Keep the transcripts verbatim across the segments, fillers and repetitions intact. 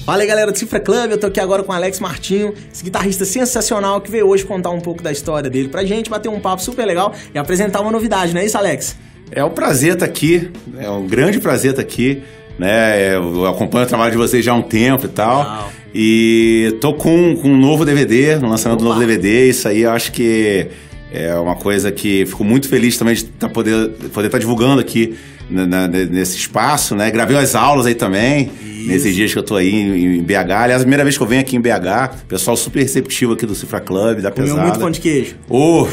Fala aí, galera do Cifra Club, eu tô aqui agora com o Alex Martinho, esse guitarrista sensacional que veio hoje contar um pouco da história dele pra gente, bater um papo super legal e apresentar uma novidade, não é isso, Alex? É um prazer estar aqui, é um grande prazer estar aqui, né? Eu acompanho o trabalho de vocês já há um tempo e tal. Uau. E tô com, com um novo D V D, no lançamento Opa. do novo D V D, isso aí eu acho que é uma coisa que fico muito feliz também de tá poder poder estar tá divulgando aqui na, na, nesse espaço, né? Gravei as aulas aí também, isso. nesses dias que eu tô aí em, em B H. Aliás, a primeira vez que eu venho aqui em B H, pessoal super receptivo aqui do Cifra Club, da Pesada. Comeu muito pão de queijo. Oh.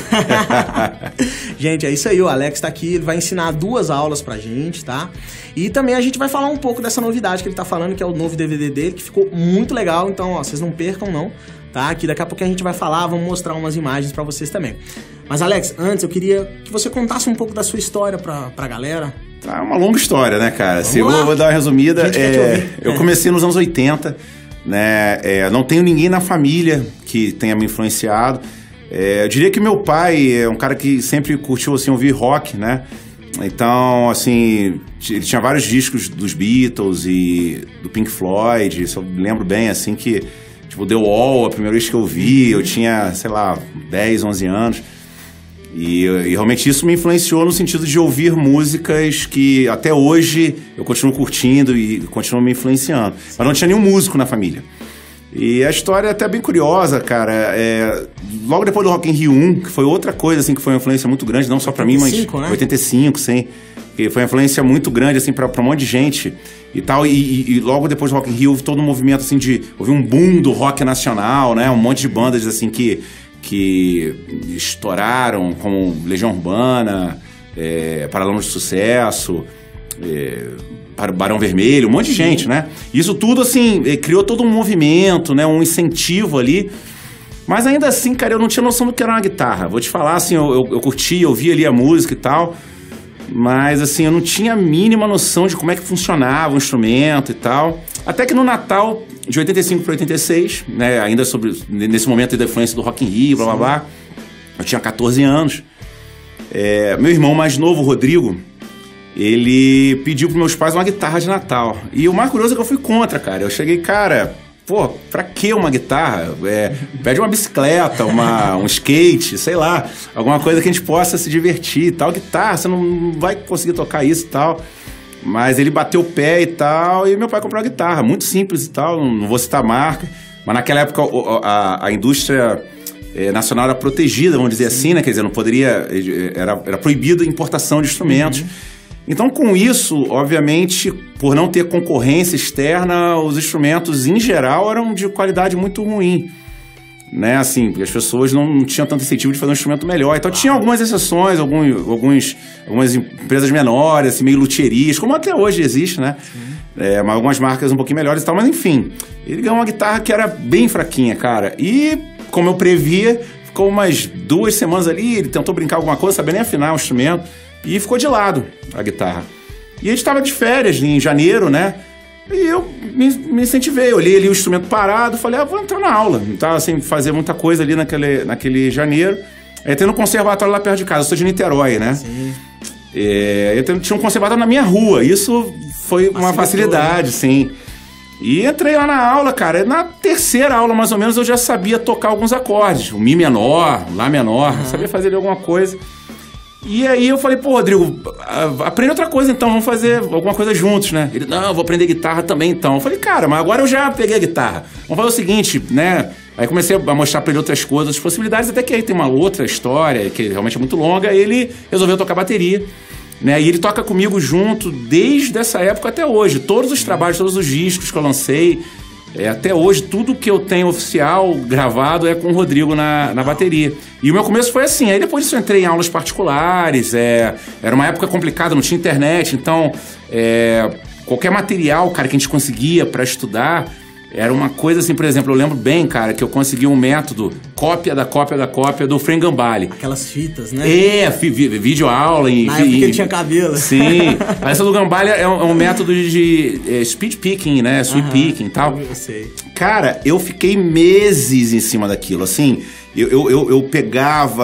Gente, é isso aí, o Alex tá aqui, ele vai ensinar duas aulas pra gente, tá? E também a gente vai falar um pouco dessa novidade que ele tá falando, que é o novo D V D dele, que ficou muito legal, então, ó, vocês não percam não, tá? Que daqui a pouco a gente vai falar, vamos mostrar umas imagens pra vocês também. Mas, Alex, antes eu queria que você contasse um pouco da sua história pra, pra galera. É uma longa história, né, cara? Se eu vou dar uma resumida, é, eu comecei nos anos oitenta, né? É, não tenho ninguém na família que tenha me influenciado. É, eu diria que meu pai é um cara que sempre curtiu, assim, ouvir rock, né? Então, assim, ele tinha vários discos dos Beatles e do Pink Floyd, isso eu lembro bem, assim, que, tipo, The Wall, a primeira vez que eu vi, eu tinha, sei lá, dez, onze anos. E, e realmente isso me influenciou no sentido de ouvir músicas que até hoje eu continuo curtindo e continuam me influenciando. Mas não tinha nenhum músico na família. E a história é até bem curiosa, cara. É, logo depois do Rock in Rio um, que foi outra coisa assim, que foi uma influência muito grande, não só pra mim, mas... Né? oitenta e cinco, sim. Que foi uma influência muito grande, assim, pra, pra um monte de gente e tal. E, e, e logo depois do Rock in Rio, houve todo um movimento, assim, de... Houve um boom do rock nacional, né? Um monte de bandas, assim, que... que estouraram, como Legião Urbana, é, Paralamas de Sucesso, é, Barão Vermelho, um monte de gente, né? Isso tudo, assim, criou todo um movimento, né? Um incentivo ali. Mas ainda assim, cara, eu não tinha noção do que era uma guitarra. Vou te falar, assim, eu, eu, eu curti, eu vi ali a música e tal, mas, assim, eu não tinha a mínima noção de como é que funcionava o instrumento e tal. Até que no Natal de oitenta e cinco para oitenta e seis, né, ainda sobre, nesse momento da influência do Rock in Rio, blá, blá, blá, eu tinha catorze anos. É, meu irmão mais novo, Rodrigo, ele pediu para meus pais uma guitarra de Natal. E o mais curioso é que eu fui contra, cara. Eu cheguei, cara, pô, pra que uma guitarra? É, pede uma bicicleta, uma, um skate, sei lá, alguma coisa que a gente possa se divertir e tal. Guitarra, você não vai conseguir tocar isso e tal. Mas ele bateu o pé e tal, e meu pai comprou uma guitarra, muito simples e tal, não vou citar a marca, mas naquela época a, a indústria é, nacional era protegida, vamos dizer Sim. assim, né? Quer dizer, não poderia, era, era proibido a importação de instrumentos. Uhum. Então, com isso, obviamente, por não ter concorrência externa, os instrumentos, em geral, eram de qualidade muito ruim. Né, assim, as pessoas não, não tinham tanto incentivo de fazer um instrumento melhor. Então, tinha algumas exceções, alguns, alguns, algumas empresas menores, assim, meio lutherias, como até hoje existe, né? É, mas algumas marcas um pouquinho melhores e tal, mas enfim. Ele ganhou uma guitarra que era bem fraquinha, cara. E, como eu previa, ficou umas duas semanas ali, ele tentou brincar alguma coisa, sabia nem afinar o instrumento, e ficou de lado a guitarra. E a gente estava de férias em janeiro, né? E eu me, me incentivei, eu olhei ali o instrumento parado, falei, ah, vou entrar na aula. Não estava sem fazer muita coisa ali naquele, naquele janeiro. Aí tem um conservatório lá perto de casa, eu sou de Niterói, né? Sim. É, eu tinha um conservatório na minha rua, isso foi uma facilidade, né? Sim. E entrei lá na aula, cara, na terceira aula mais ou menos eu já sabia tocar alguns acordes, o Mi menor, o Lá menor, uhum. sabia fazer ali alguma coisa. E aí eu falei, pô, Rodrigo, aprende outra coisa então, vamos fazer alguma coisa juntos, né? Ele, não, eu vou aprender guitarra também então. Eu falei, cara, mas agora eu já peguei a guitarra. Vamos fazer o seguinte, né? Aí comecei a mostrar pra ele outras coisas, outras possibilidades, até que aí tem uma outra história, que realmente é muito longa, ele resolveu tocar bateria, né? E ele toca comigo junto desde essa época até hoje. Todos os trabalhos, todos os discos que eu lancei, é, até hoje, tudo que eu tenho oficial gravado é com o Rodrigo na, na bateria. E o meu começo foi assim, aí depois disso eu entrei em aulas particulares, é, era uma época complicada, não tinha internet, então é, qualquer material, cara, que a gente conseguia para estudar, era uma coisa assim, por exemplo, eu lembro bem, cara, que eu consegui um método, cópia da cópia da cópia do Frei Gambale. Aquelas fitas, né? É, vídeo aula. Em, Na época ele tinha cabelo. Sim. Essa do Gambale é um, é um método de é, speed picking, né? Sweep uh-huh. picking e tal. Eu sei. Cara, eu fiquei meses em cima daquilo, assim, eu, eu, eu, eu pegava...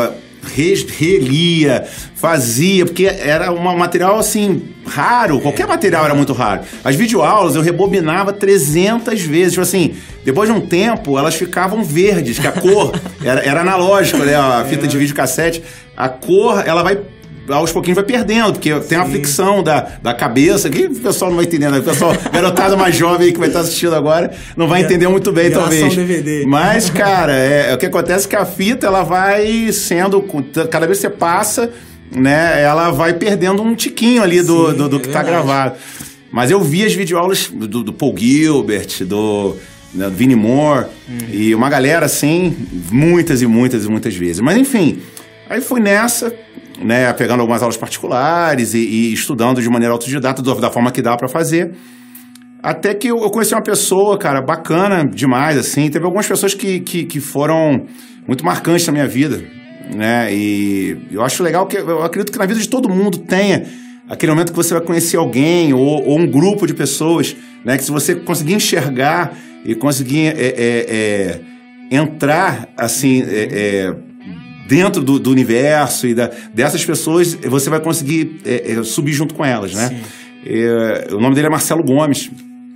re, relia, fazia, porque era um material, assim, raro. Qualquer material era muito raro. As videoaulas eu rebobinava trezentas vezes. Tipo assim, depois de um tempo, elas ficavam verdes, que a cor era, era analógico, né? A fita de videocassete. A cor, ela vai... aos pouquinhos vai perdendo, porque Sim. tem uma fricção da, da cabeça, que o pessoal não vai entender, né? O pessoal, garotada mais jovem aí que vai estar assistindo agora, não vai entender muito bem, talvez. D V D. Mas, cara, é, o que acontece é que a fita, ela vai sendo, cada vez que você passa, né, ela vai perdendo um tiquinho ali do, Sim, do, do que está é gravado. Mas eu vi as videoaulas do, do Paul Gilbert, do... do Vinnie Moore, hum. e uma galera assim, muitas e muitas e muitas vezes. Mas, enfim, aí fui nessa... né, pegando algumas aulas particulares e, e estudando de maneira autodidata, da forma que dá pra fazer. Até que eu, eu conheci uma pessoa, cara, bacana demais, assim. Teve algumas pessoas que, que, que foram muito marcantes na minha vida, né? E eu acho legal que... eu acredito que na vida de todo mundo tenha aquele momento que você vai conhecer alguém ou, ou um grupo de pessoas, né? Que se você conseguir enxergar e conseguir é, é, é, entrar, assim... É, é, dentro do, do universo e da, dessas pessoas, você vai conseguir é, é, subir junto com elas, né? É, o nome dele é Marcelo Gomes.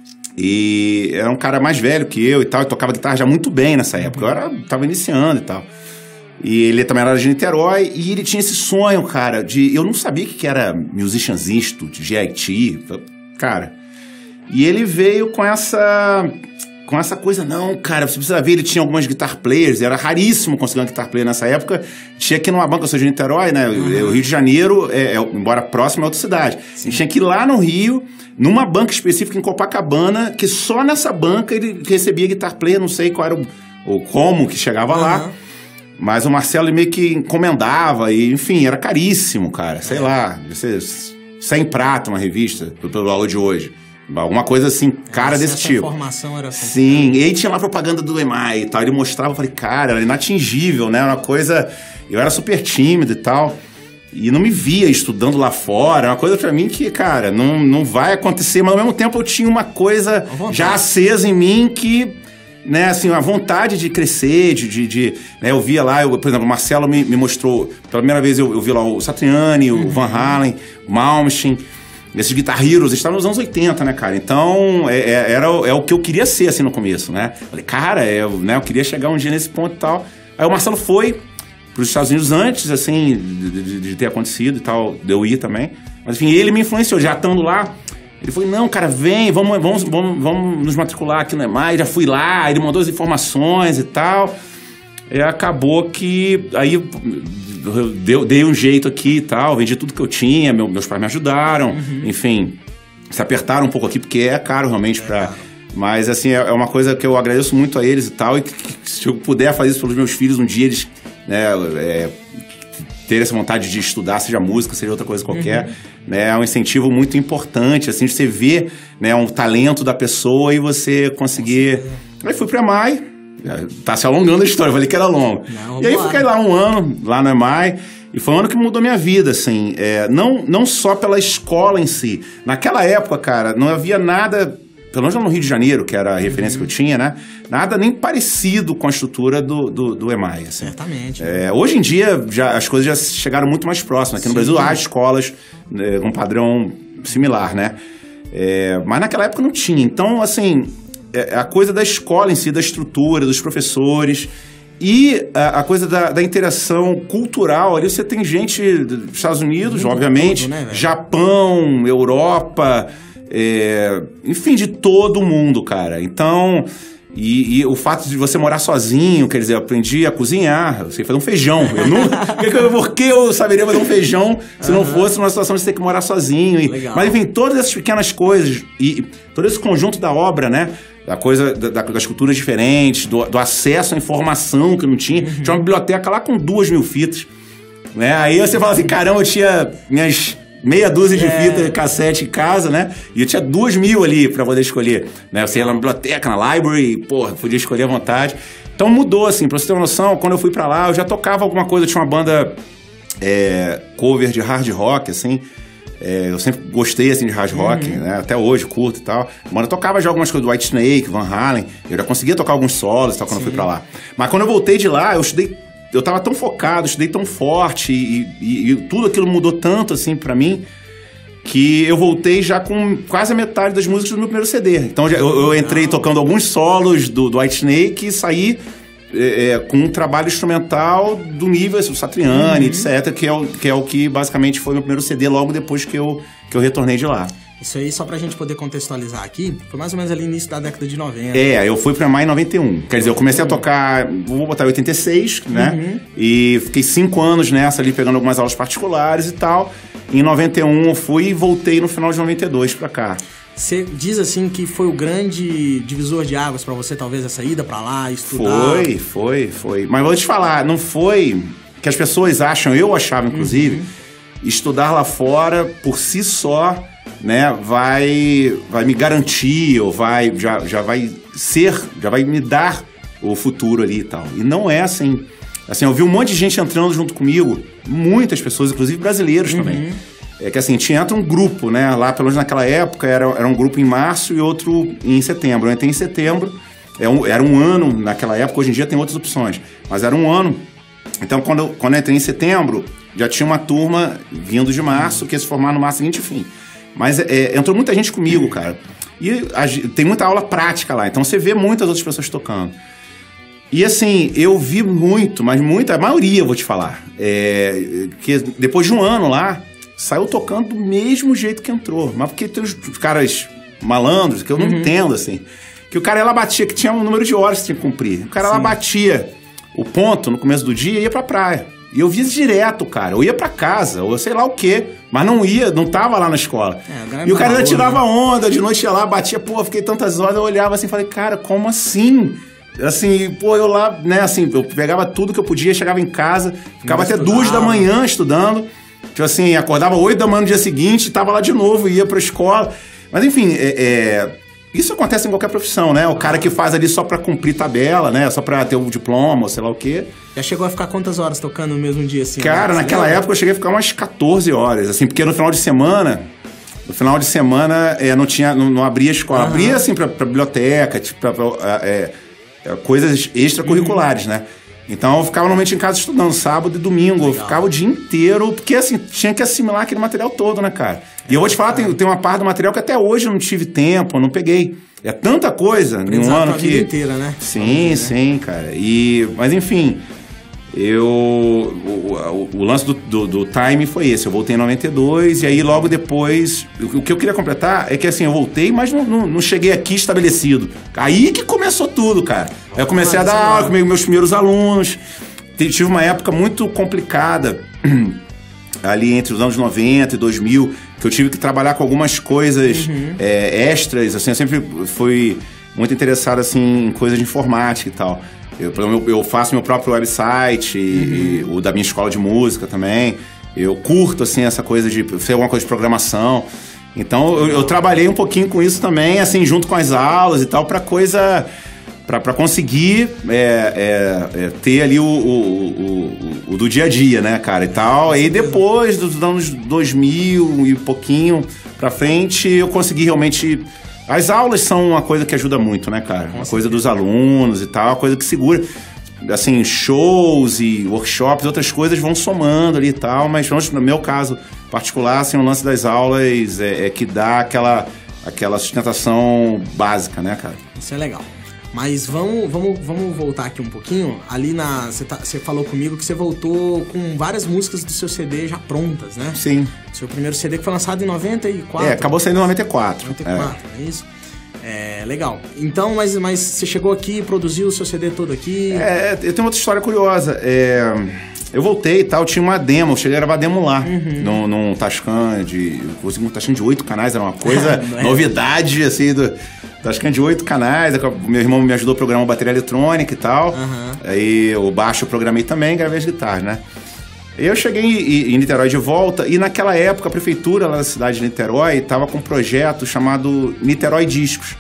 E era um cara mais velho que eu e tal, e tocava guitarra já muito bem nessa época. Eu era, tava iniciando e tal. E ele também era de Niterói, e ele tinha esse sonho, cara, de... eu não sabia o que era Musicians Institute, G I T, cara. E ele veio com essa... com essa coisa, não, cara, você precisa ver, ele tinha algumas guitar players, era raríssimo conseguir uma guitar player nessa época, tinha que ir numa banca, eu sou de Niterói, né, uhum. o Rio de Janeiro, é, é, embora próximo, é outra cidade, Sim. ele tinha que ir lá no Rio, numa banca específica em Copacabana, que só nessa banca ele recebia guitar player, não sei qual era o, ou como que chegava uhum. lá, mas o Marcelo ele meio que encomendava, e enfim, era caríssimo, cara, sei é. lá, cem prata uma revista, pelo valor de hoje. Alguma coisa assim, cara, Essa desse tipo. A informação era assim. Sim, e aí tinha lá propaganda do E M A I e tal. Ele mostrava, eu falei, cara, era inatingível, né? Era uma coisa. Eu era super tímido e tal. E não me via estudando lá fora. Era uma coisa pra mim que, cara, não, não vai acontecer. Mas ao mesmo tempo eu tinha uma coisa já acesa em mim que, né, assim, uma vontade de crescer, de. de, de né, eu via lá, eu, por exemplo, o Marcelo me, me mostrou. Pela primeira vez eu, eu vi lá o Satriani, uhum. o Van Halen, o Malmsteen. Esses Guitar Heroes estavam nos anos oitenta, né, cara? Então, é, é, era, é o que eu queria ser, assim, no começo, né? Falei, cara, é, né, eu queria chegar um dia nesse ponto e tal. Aí o Marcelo foi para os Estados Unidos antes, assim, de, de, de ter acontecido e tal, de eu ir também. Mas, enfim, ele me influenciou, já estando lá. Ele falou, não, cara, vem, vamos, vamos, vamos, vamos nos matricular aqui no E M A I. Já fui lá, ele mandou as informações e tal. E acabou que... aí... eu dei, dei um jeito aqui e tal, vendi tudo que eu tinha, meu, meus pais me ajudaram, uhum. enfim, se apertaram um pouco aqui, porque é caro realmente é pra... Caro. Mas, assim, é, é uma coisa que eu agradeço muito a eles e tal, e que, que se eu puder fazer isso pelos meus filhos um dia, eles, né, é, ter essa vontade de estudar, seja música, seja outra coisa qualquer, uhum. né, é um incentivo muito importante, assim, de você ver, né, um talento da pessoa e você conseguir... Aí fui pra E M A I, tá se alongando a história, eu falei que era longo. Não, e aí fiquei lá um ano, lá no E M A I, e foi um ano que mudou minha vida, assim. É, não, não só pela escola em si. Naquela época, cara, não havia nada, pelo menos no Rio de Janeiro, que era a referência uhum. que eu tinha, né? Nada nem parecido com a estrutura do, do, do E M A I. Assim. Certamente. É, hoje em dia, já, as coisas já chegaram muito mais próximas. Aqui Sim. no Brasil, há escolas né, com um padrão similar, né? É, mas naquela época não tinha. Então, assim... a coisa da escola em si, da estrutura, dos professores e a, a coisa da, da interação cultural. Ali você tem gente dos Estados Unidos, Muito obviamente, todo, né, Japão, Europa, é, enfim, de todo mundo, cara. Então, e, e o fato de você morar sozinho, quer dizer, eu aprendi a cozinhar, eu sei fazer um feijão. Eu não, por que eu saberia fazer um feijão se uhum. não fosse numa situação de você ter que morar sozinho? E, mas, enfim, todas essas pequenas coisas e todo esse conjunto da obra, né? Da coisa, da, das culturas diferentes, do, do acesso à informação que eu não tinha. Uhum. Tinha uma biblioteca lá com duas mil fitas. Né? Aí você fala assim, caramba, eu tinha minhas meia dúzia de é. fitas de cassete em casa, né? E eu tinha duas mil ali pra poder escolher. Né? Você ia na biblioteca, na library, porra, podia escolher à vontade. Então mudou, assim, pra você ter uma noção, quando eu fui pra lá, eu já tocava alguma coisa, eu tinha uma banda é, cover de hard rock, assim. É, eu sempre gostei, assim, de hard rock, uhum. né? Até hoje, curto e tal. Mano, eu tocava já algumas coisas do White Snake, Van Halen. Eu já conseguia tocar alguns solos e tal, quando Sim. eu fui pra lá. Mas quando eu voltei de lá, eu estudei eu tava tão focado, estudei tão forte e, e, e tudo aquilo mudou tanto, assim, pra mim, que eu voltei já com quase a metade das músicas do meu primeiro C D. Então eu, eu entrei tocando alguns solos do, do Whitesnake e saí é, é, com um trabalho instrumental do nível assim, Satriani, uhum. etcétera, que é, o, que é o que basicamente foi o meu primeiro C D logo depois que eu, que eu retornei de lá. Isso aí, só pra gente poder contextualizar aqui, foi mais ou menos ali no início da década de noventa. É, eu fui pra Mai em noventa e um. Quer dizer, eu comecei a tocar, vou botar em oitenta e seis, né? Uhum. E fiquei cinco anos nessa ali, pegando algumas aulas particulares e tal. Em noventa e um eu fui e voltei no final de noventa e dois pra cá. Você diz assim que foi o grande divisor de águas pra você, talvez, essa ida pra lá, estudar? Foi, foi, foi. Mas vou te falar, não foi que as pessoas acham, eu achava inclusive, uhum. estudar lá fora por si só, né, vai, vai me garantir, ou vai, já, já vai ser, já vai me dar o futuro ali e tal. E não é assim. Assim, eu vi um monte de gente entrando junto comigo, muitas pessoas, inclusive brasileiros uhum. também. É que assim, tinha entra um grupo, né? Lá, pelo menos naquela época, era, era um grupo em março e outro em setembro. Eu entrei em setembro, é um, era um ano naquela época, hoje em dia tem outras opções, mas era um ano. Então, quando eu, quando eu entrei em setembro, já tinha uma turma vindo de março, que ia se formar no março seguinte, enfim. Mas é, entrou muita gente comigo, cara. E a, tem muita aula prática lá, então você vê muitas outras pessoas tocando. E assim, eu vi muito, mas muita, a maioria, eu vou te falar, é, que depois de um ano lá, saiu tocando do mesmo jeito que entrou. Mas porque tem os caras malandros, que eu não uhum. entendo, assim, que o cara, ela batia, que tinha um número de horas que tinha que cumprir. O cara, Sim. ela batia o ponto no começo do dia e ia pra praia. E eu via direto, cara. Eu ia pra casa, ou sei lá o quê, mas não ia, não tava lá na escola. É, e o cara ainda tirava onda, de noite ia lá, batia, pô, fiquei tantas horas, eu olhava assim e falei, cara, como assim? Assim, pô, eu lá, né, assim, eu pegava tudo que eu podia, chegava em casa, ficava até duas da manhã estudando. Tipo assim, acordava oito da manhã no dia seguinte, tava lá de novo, ia pra escola. Mas enfim, é, é, isso acontece em qualquer profissão, né? O cara que faz ali só pra cumprir tabela, né? Só pra ter um diploma, ou sei lá o quê. Já chegou a ficar quantas horas tocando no mesmo dia, assim? Cara, né? naquela época eu cheguei a ficar umas quatorze horas, assim, porque no final de semana... No final de semana é, não tinha, não, não abria a escola. Uhum. Abria, assim, pra, pra biblioteca, tipo, pra, pra, é, é, coisas extracurriculares, uhum. né? Então eu ficava normalmente em casa estudando, sábado e domingo. Legal. Eu ficava o dia inteiro, porque assim, tinha que assimilar aquele material todo, né, cara? E eu vou te falar, tem, tem uma parte do material que até hoje eu não tive tempo, eu não peguei. É tanta coisa em um ano que... a vida inteira, né? Sim, sim, cara. E, mas enfim, eu... O, o, o lance do, do, do time foi esse. Eu voltei em noventa e dois e aí logo depois... O, o que eu queria completar é que assim, eu voltei, mas não, não, não cheguei aqui estabelecido. Aí que começou tudo, cara. Aí eu comecei a dar aula com meus primeiros alunos. Tive uma época muito complicada ali entre os anos noventa e dois mil, que eu tive que trabalhar com algumas coisas uhum. é, extras, assim, eu sempre fui muito interessado, assim, em coisas de informática e tal. Eu, eu, eu faço meu próprio website, uhum. e, o da minha escola de música também. Eu curto, assim, essa coisa de ser alguma coisa de programação. Então, eu, eu trabalhei um pouquinho com isso também, assim, junto com as aulas e tal, pra coisa... Pra conseguir é, é, é, ter ali o, o, o, o do dia a dia, né, cara, e tal. Aí depois dos anos dois mil e pouquinho pra frente, eu consegui realmente... As aulas são uma coisa que ajuda muito, né, cara? Uma coisa dos alunos e tal, uma coisa que segura. Assim, shows e workshops, outras coisas vão somando ali e tal, mas no meu caso particular, assim, o lance das aulas é, é que dá aquela, aquela sustentação básica, né, cara? Isso é legal. Mas vamos, vamos, vamos voltar aqui um pouquinho. Ali na... Você tá, falou comigo que você voltou com várias músicas do seu C D já prontas, né? Sim. Seu primeiro C D que foi lançado em noventa e quatro. É, acabou saindo em noventa e quatro. noventa e quatro, é, é isso? É, legal. Então, mas, mas você chegou aqui e produziu o seu C D todo aqui? É, eu tenho outra história curiosa. É... Eu voltei e tal, tinha uma demo, eu cheguei a gravar demo lá, uhum. num, num Tascam de... Consegui um Tascam de oito canais, era uma coisa, é. novidade, assim, do... Tascam de oito canais, meu irmão me ajudou a programar bateria eletrônica e tal, uhum. aí o baixo eu programei também, gravei as guitarras, né? Eu cheguei em, em Niterói de volta, e naquela época a prefeitura lá da cidade de Niterói estava com um projeto chamado Niterói Discos.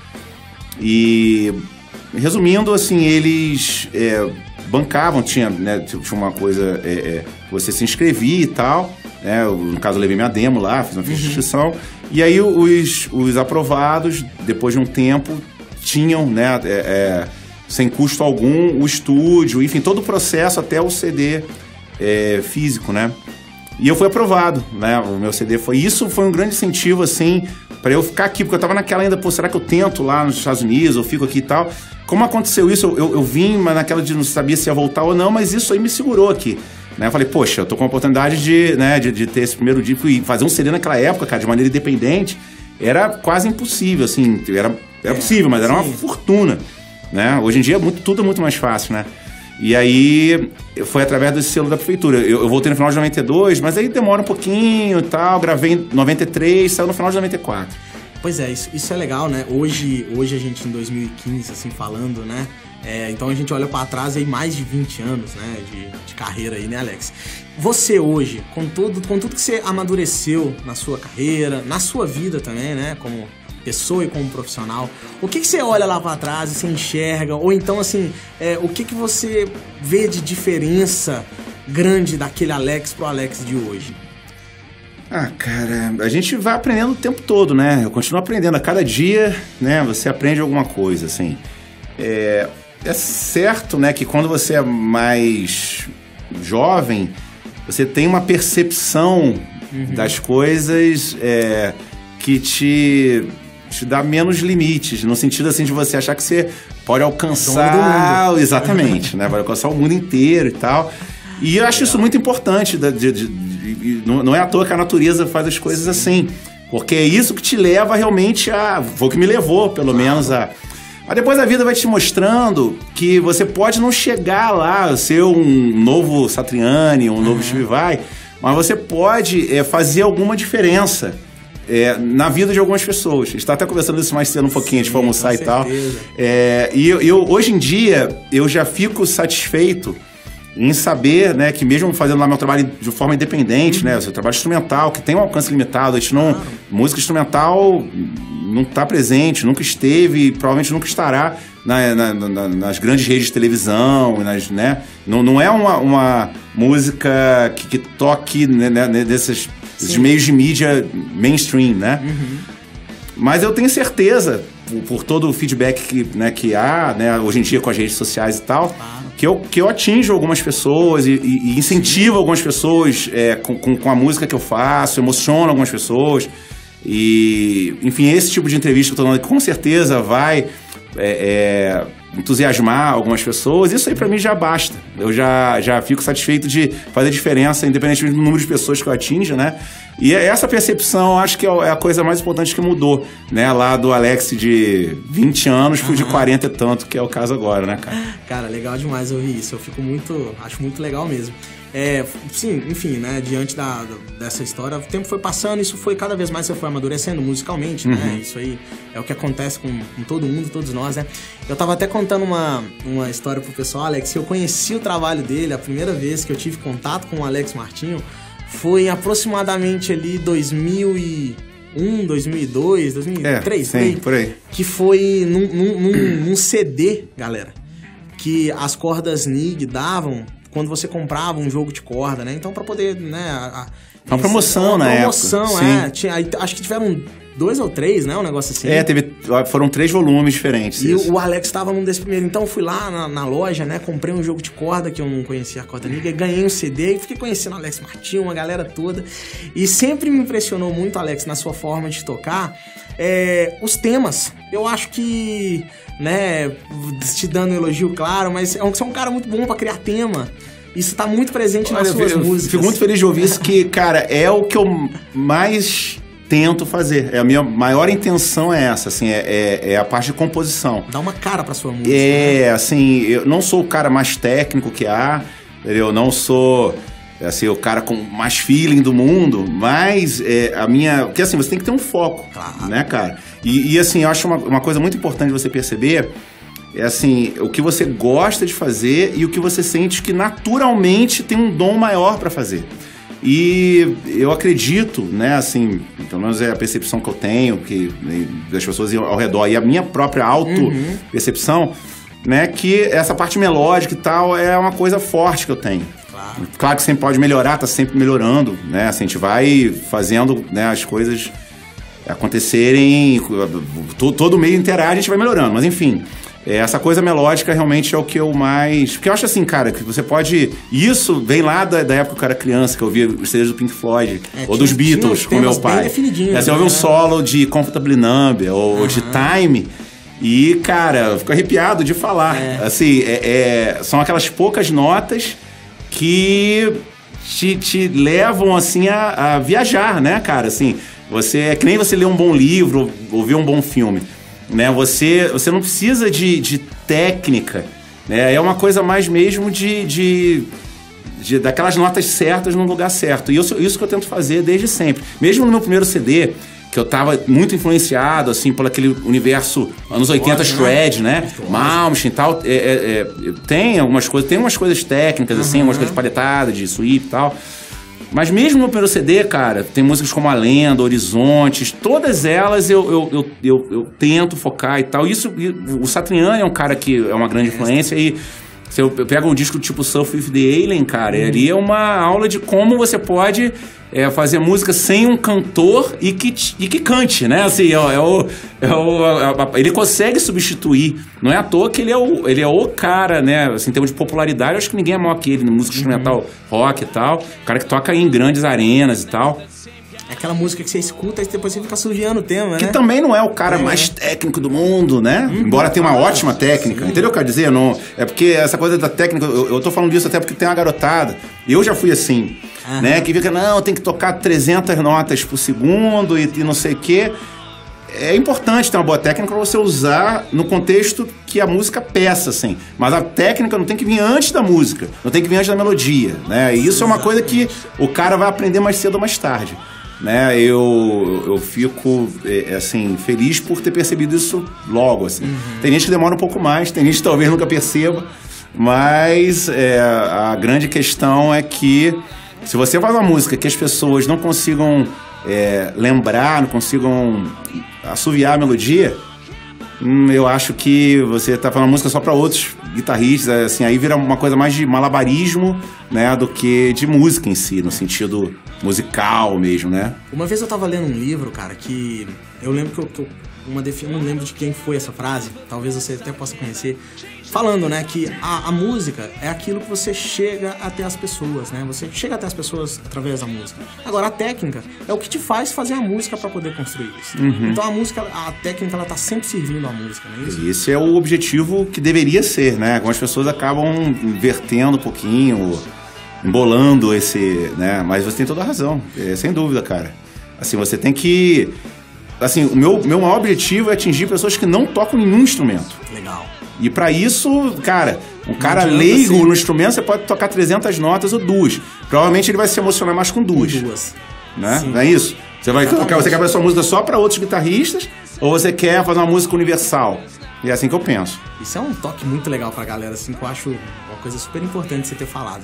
E, resumindo, assim, eles... É, bancavam, tinha, né, tinha uma coisa, é, é, você se inscrevia e tal, né, no caso eu levei minha demo lá, fiz uma ficha de inscrição, e aí os, os aprovados, depois de um tempo, tinham, né, é, é, sem custo algum, o estúdio, enfim, todo o processo até o C D é, físico, né? E eu fui aprovado, né? O meu C D foi... Isso foi um grande incentivo, assim, para eu ficar aqui, porque eu tava naquela ainda, pô, será que eu tento lá nos Estados Unidos, eu fico aqui e tal? Como aconteceu isso, eu, eu, eu vim, mas naquela de não sabia se ia voltar ou não, mas isso aí me segurou aqui. Né? Eu falei, poxa, eu tô com a oportunidade de, né, de, de ter esse primeiro dia, fui fazer um C D naquela época, cara, de maneira independente, era quase impossível, assim, era, era é, possível, mas era sim. uma fortuna, né? Hoje em dia é muito, tudo é muito mais fácil, né? E aí, foi através do selo da prefeitura. Eu, eu voltei no final de noventa e dois, mas aí demora um pouquinho e tal. Gravei em noventa e três, saiu no final de noventa e quatro. Pois é, isso, isso é legal, né? Hoje, hoje a gente, em dois mil e quinze, assim, falando, né? É, então a gente olha pra trás aí mais de vinte anos, né? De, de carreira aí, né, Alex? Você hoje, com tudo, com tudo que você amadureceu na sua carreira, na sua vida também, né? Como pessoa e como profissional, o que, que você olha lá pra trás e você enxerga? Ou então, assim, é, o que, que você vê de diferença grande daquele Alex pro Alex de hoje? Ah, cara, a gente vai aprendendo o tempo todo, né? Eu continuo aprendendo. A cada dia, né, você aprende alguma coisa, assim. É, é certo, né, que quando você é mais jovem, você tem uma percepção uhum. das coisas é, que te... te dá menos limites, no sentido assim de você achar que você pode alcançar... Exatamente, né? Vai alcançar o mundo inteiro e tal. E eu acho isso muito importante. De, de, de, de, não é à toa que a natureza faz as coisas Sim. assim. Porque é isso que te leva realmente a... Foi o que me levou, pelo claro. menos, a... Mas depois a vida vai te mostrando que você pode não chegar lá, ser um novo Satriani, um uhum. novo Steve Vai, mas você pode é, fazer alguma diferença. É, na vida de algumas pessoas. A gente está até conversando isso mais cedo um pouquinho, Sim, a gente foi almoçar e tal. É, e eu, eu, hoje em dia, eu já fico satisfeito em saber, né, que mesmo fazendo lá meu trabalho de forma independente, uhum. né, o seu trabalho instrumental, que tem um alcance limitado, a gente não... Claro. Música instrumental não está presente, nunca esteve e provavelmente nunca estará na, na, na, nas grandes redes de televisão, nas, né? Não, não é uma, uma música que, que toque né, nesses... esses meios de mídia mainstream, né? Uhum. Mas eu tenho certeza, por, por todo o feedback que, né, que há, né, hoje em dia com as redes sociais e tal, claro. que, eu, que eu atinjo algumas pessoas e, e, e incentivo Sim. algumas pessoas é, com, com, com a música que eu faço, emociono algumas pessoas. E, enfim, esse tipo de entrevista que eu tô dando, com certeza vai é, é, entusiasmar algumas pessoas. Isso aí pra mim já basta. Eu já, já fico satisfeito de fazer diferença, independentemente do número de pessoas que eu atinja, né? E essa percepção, acho que é a coisa mais importante que mudou, né? Lá do Alex de vinte anos pro uhum. de quarenta e tanto, que é o caso agora, né, cara? Cara, legal demais ouvir isso. Eu fico muito... Acho muito legal mesmo. É, sim, enfim, né, diante da, dessa história, o tempo foi passando, isso foi cada vez mais, você foi amadurecendo musicalmente, uhum. né, isso aí é o que acontece com, com todo mundo, todos nós, né. Eu tava até contando uma, uma história pro pessoal, Alex, eu conheci o trabalho dele, a primeira vez que eu tive contato com o Alex Martinho foi em aproximadamente ali dois mil e um, dois mil e dois, dois mil e três, é, sim, por aí, que foi num, num, num, num C D, galera, que as cordas N I G davam quando você comprava um jogo de corda, né? Então, pra poder, né... A, a, uma promoção, né? Promoção, é. Tinha, acho que tiveram dois ou três, né? Um negócio assim. É, teve, foram três volumes diferentes. E isso. O Alex tava num desses primeiros. Então, eu fui lá na, na loja, né? Comprei um jogo de corda, que eu não conhecia a corda liga, ganhei um C D e fiquei conhecendo o Alex Martinho, uma galera toda. E sempre me impressionou muito, Alex, na sua forma de tocar, é, os temas. Eu acho que... né, te dando um elogio, claro, mas você é um cara muito bom pra criar tema. Isso tá muito presente Olha, nas suas eu, músicas. Fico muito feliz de ouvir isso, que, cara, é o que eu mais tento fazer. É a minha maior intenção é essa, assim, é, é, é a parte de composição. Dá uma cara pra sua música. É, né? assim, eu não sou o cara mais técnico que há, eu não sou... assim, o cara com mais feeling do mundo, mas é, a minha... Porque assim, você tem que ter um foco, claro. né, cara? E, e assim, eu acho uma, uma coisa muito importante você perceber, é assim, o que você gosta de fazer e o que você sente que naturalmente tem um dom maior para fazer. E eu acredito, né, assim, pelo menos é a percepção que eu tenho, que das pessoas ao redor, e a minha própria auto-percepção, uhum. né, que essa parte melódica e tal é uma coisa forte que eu tenho. Claro. Claro que sempre pode melhorar, tá sempre melhorando, né? Assim, a gente vai fazendo, né, as coisas acontecerem, todo, todo meio interage, a gente vai melhorando. Mas enfim, é, essa coisa melódica realmente é o que eu mais... Porque eu acho assim, cara, que você pode... Isso vem lá da, da época que eu era criança, que eu ouvia os C Ds do Pink Floyd, é, ou tinha, dos Beatles, com meu pai. É, você ouve um solo de Comfortably Numb, ou uhum. de Time... E, cara, eu fico arrepiado de falar. É. Assim, é, é, são aquelas poucas notas que te, te levam, assim, a, a viajar, né, cara? Assim, você, é que nem você ler um bom livro ou ver um bom filme, né? Você, você não precisa de, de técnica, né? É uma coisa mais mesmo de, de, de daquelas notas certas no lugar certo. E isso, isso que eu tento fazer desde sempre. Mesmo no meu primeiro C D... que eu tava muito influenciado, assim, por aquele universo anos oitenta, shred, né? Malmsteen e tal. É, é, é, tem algumas coisas, tem umas coisas técnicas, uhum. assim, algumas coisas paletadas, de sweep e tal. Mas mesmo no primeiro C D, cara, tem músicas como A Lenda, Horizontes, todas elas eu, eu, eu, eu, eu tento focar e tal. Isso, o Satriani é um cara que é uma grande influência e... Se eu pego um disco tipo Surf with the Alien, cara, uhum. ali é uma aula de como você pode é, fazer música sem um cantor e que, e que cante, né? Assim, é, é o, é o, a, a, ele consegue substituir. Não é à toa que ele é o, ele é o cara, né? Assim, em termos de popularidade, eu acho que ninguém é maior que ele, no música uhum. instrumental rock e tal. O cara que toca em grandes arenas e tal. É aquela música que você escuta e depois você fica assoviando o tema, né? Que também não é o cara é, mais técnico do mundo, né? Uhum. Embora tenha uma ótima técnica. Sim. Entendeu o que eu quero dizer? Não, é porque essa coisa da técnica... Eu, eu tô falando disso até porque tem uma garotada. Eu já fui assim, uhum. né? Que fica, não, tem que tocar trezentas notas por segundo e, e não sei o quê. É importante ter uma boa técnica para você usar no contexto que a música peça, assim. Mas a técnica não tem que vir antes da música. Não tem que vir antes da melodia, né? E isso é uma coisa que o cara vai aprender mais cedo ou mais tarde. Né, eu, eu fico é, assim, feliz por ter percebido isso logo, assim. Uhum. Tem gente que demora um pouco mais, tem gente que talvez nunca perceba, mas é, a grande questão é que se você faz uma música que as pessoas não consigam é, lembrar, não consigam assoviar a melodia, hum, eu acho que você tá falando música só para outros guitarristas, assim, aí vira uma coisa mais de malabarismo, né, do que de música em si, no sentido musical mesmo, né? Uma vez eu tava lendo um livro, cara, que eu lembro que eu, que eu uma defi... não lembro de quem foi essa frase, talvez você até possa conhecer, falando, né, que a, a música é aquilo que você chega até as pessoas, né? Você chega até as pessoas através da música. Agora, a técnica é o que te faz fazer a música para poder construir isso. Uhum. Então, a música, a técnica, ela tá sempre servindo a música, não é isso? Esse é o objetivo que deveria ser, né? Algumas pessoas acabam invertendo um pouquinho, embolando esse, né? Mas você tem toda a razão, é, sem dúvida, cara. Assim, você tem que... Assim, o meu, meu maior objetivo é atingir pessoas que não tocam nenhum instrumento. Legal. E pra isso, cara, um cara leigo assim. No instrumento, você pode tocar trezentas notas ou duas. Provavelmente ele vai se emocionar mais com duas. Com duas. Né? Não é isso? Você, vai tocar, você quer fazer sua música só pra outros guitarristas ou você quer fazer uma música universal? E é assim que eu penso. Isso é um toque muito legal pra galera, assim, que eu acho uma coisa super importante você ter falado.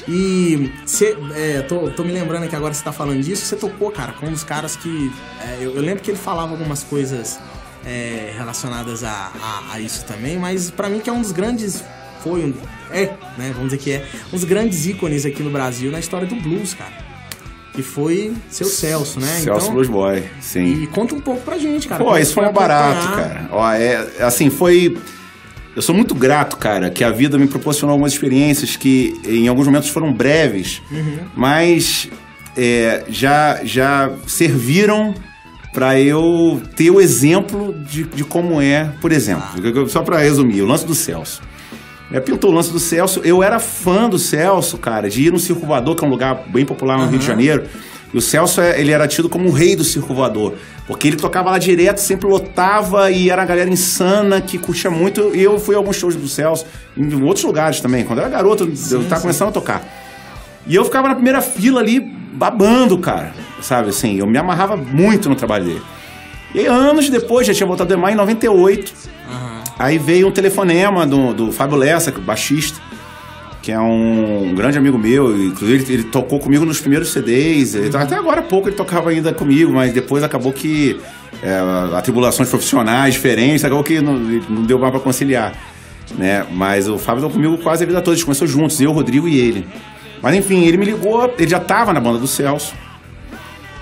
E você, é, tô, tô me lembrando que agora você tá falando disso, você tocou, cara, com um dos caras que... É, eu, eu lembro que ele falava algumas coisas é, relacionadas a, a, a isso também, mas pra mim que é um dos grandes... Foi um... É, né, vamos dizer que é. Um dos grandes ícones aqui no Brasil na história do blues, cara. Que foi seu Celso, né? Celso então, Blues Boy, sim. E conta um pouco pra gente, cara. Pô, isso foi um barato, cara. Ó, é, assim, foi... Eu sou muito grato, cara, que a vida me proporcionou algumas experiências que em alguns momentos foram breves, uhum. mas é, já, já serviram para eu ter o exemplo de, de como é, por exemplo, ah. só para resumir, o lance do Celso. É, pintou o lance do Celso, eu era fã do Celso, cara, de ir no Circo Voador, que é um lugar bem popular no uhum. Rio de Janeiro. E o Celso, ele era tido como o rei do Circo Voador, porque ele tocava lá direto, sempre lotava e era uma galera insana que curtia muito. E eu fui a alguns shows do Celso, em outros lugares também. Quando eu era garoto, sim, eu tava sim. começando a tocar. E eu ficava na primeira fila ali, babando, cara, sabe, assim, eu me amarrava muito no trabalho dele. E aí, anos depois, já tinha voltado a Demar em noventa e oito, uhum. aí veio um telefonema do, do Fábio Lessa, baixista, que é um grande amigo meu, inclusive ele, ele tocou comigo nos primeiros C Ds, ele, até agora há pouco ele tocava ainda comigo, mas depois acabou que é, atribulações profissionais diferentes, acabou que não, não deu mais para conciliar, né? Mas o Fábio tocou comigo quase a vida toda, a gente começou juntos, eu, o Rodrigo e ele. Mas enfim, ele me ligou, ele já estava na banda do Celso,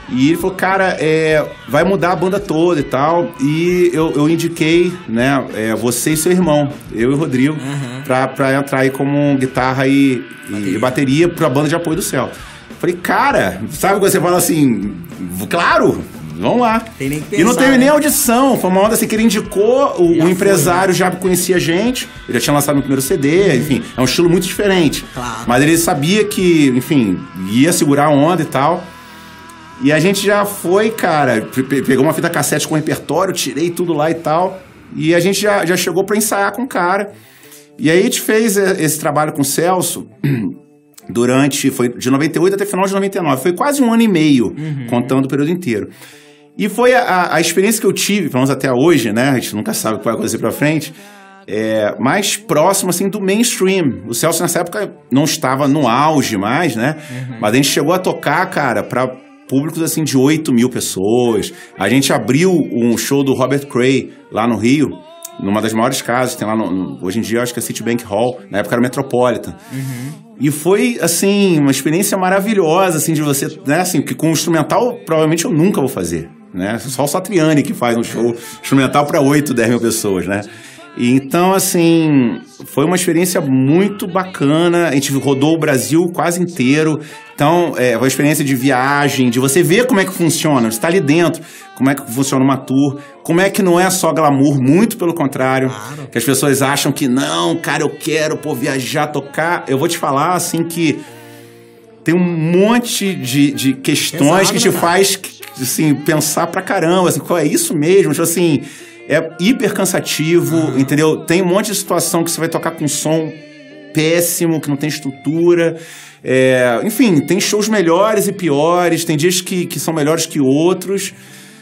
E ele falou, cara, é, vai mudar a banda toda e tal. E eu, eu indiquei, né, é, você e seu irmão, eu e o Rodrigo, uhum. pra, pra entrar aí como guitarra e bateria, e bateria pra banda de apoio do Celso. Falei, cara, sabe quando você fala assim, claro, vamos lá. Tem nem que pensar, e não teve né? nem audição, foi uma onda assim que ele indicou, o, o empresário foi, né? Já conhecia a gente, ele já tinha lançado no primeiro C D, uhum. enfim, é um estilo muito diferente. Claro. Mas ele sabia que, enfim, ia segurar a onda e tal. E a gente já foi, cara, pegou uma fita cassete com repertório, tirei tudo lá e tal. E a gente já, já chegou pra ensaiar com o cara. E aí a gente fez esse trabalho com o Celso durante, foi de noventa e oito até final de noventa e nove. Foi quase um ano e meio, uhum. contando o período inteiro. E foi a, a experiência que eu tive, pelo menos até hoje, né? A gente nunca sabe o que vai acontecer pra frente. É, mais próximo, assim, do mainstream. O Celso, nessa época, não estava no auge mais, né? Uhum. Mas a gente chegou a tocar, cara, pra públicos, assim, de oito mil pessoas. A gente abriu um show do Robert Cray, lá no Rio, numa das maiores casas, tem lá, no, no, hoje em dia, eu acho que é Citibank Hall, na época era o Metropolitan. Uhum. E foi, assim, uma experiência maravilhosa, assim, de você, né, assim, que com o instrumental, provavelmente eu nunca vou fazer, né? Só o Satriani que faz um show instrumental para oito, dez mil pessoas, né? E então, assim, foi uma experiência muito bacana. A gente rodou o Brasil quase inteiro. Então, é uma experiência de viagem, de você ver como é que funciona, você está ali dentro, como é que funciona uma tour, como é que não é só glamour, muito pelo contrário. Claro. Que as pessoas acham que, não, cara, eu quero, pô, viajar, tocar. Eu vou te falar, assim, que tem um monte de, de questões Exato, que te né, faz, assim, pensar pra caramba, assim, qual é isso mesmo? Tipo assim, é hiper cansativo, uhum. entendeu? Tem um monte de situação que você vai tocar com som péssimo, que não tem estrutura. É, enfim, tem shows melhores e piores, tem dias que, que são melhores que outros,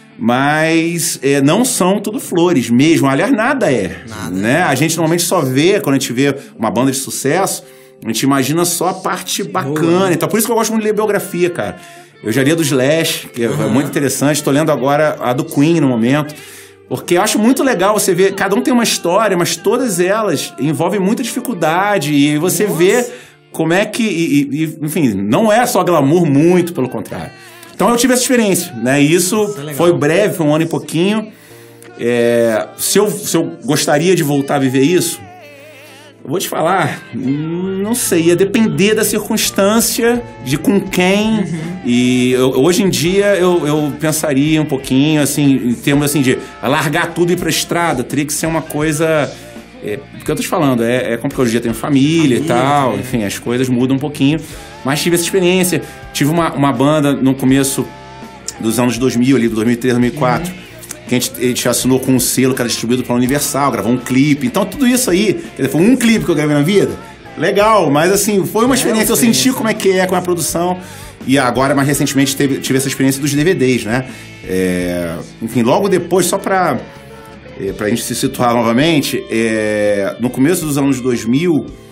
mas é, não são tudo flores mesmo. Aliás, nada é. Nada. Né? A gente normalmente só vê, quando a gente vê uma banda de sucesso, a gente imagina só a parte bacana. Boa. Então, por isso que eu gosto muito de ler biografia, cara. Eu já li a do Slash, que uhum. é muito interessante. Estou lendo agora a do Queen no momento. Porque eu acho muito legal você ver, cada um tem uma história, mas todas elas envolvem muita dificuldade. E você Nossa. vê como é que, e, e, enfim, não é só glamour, muito pelo contrário. Então eu tive essa experiência, né? E isso é foi breve, foi um ano e pouquinho. É, se, eu, se eu gostaria de voltar a viver isso, eu vou te falar, não sei, ia depender da circunstância, de com quem. Uhum. E eu, hoje em dia eu, eu pensaria um pouquinho, assim, em termos assim, de largar tudo e ir pra estrada. Teria que ser uma coisa. É, porque eu tô te falando, é, é complicado. Hoje em dia tenho família, família e tal, é. enfim, as coisas mudam um pouquinho. Mas tive essa experiência. Tive uma, uma banda no começo dos anos dois mil, ali, do dois mil e três, dois mil e quatro. Uhum. Que a gente, a gente assinou com um selo que era distribuído pela Universal, gravou um clipe. Então, tudo isso aí, quer dizer, foi um clipe que eu gravei na vida. Legal, mas assim, foi uma experiência. Eu senti como é que é com a produção. E agora, mais recentemente, teve, tive essa experiência dos D V Ds, né? É, enfim, logo depois, só pra, é, pra gente se situar novamente, é, no começo dos anos dois mil,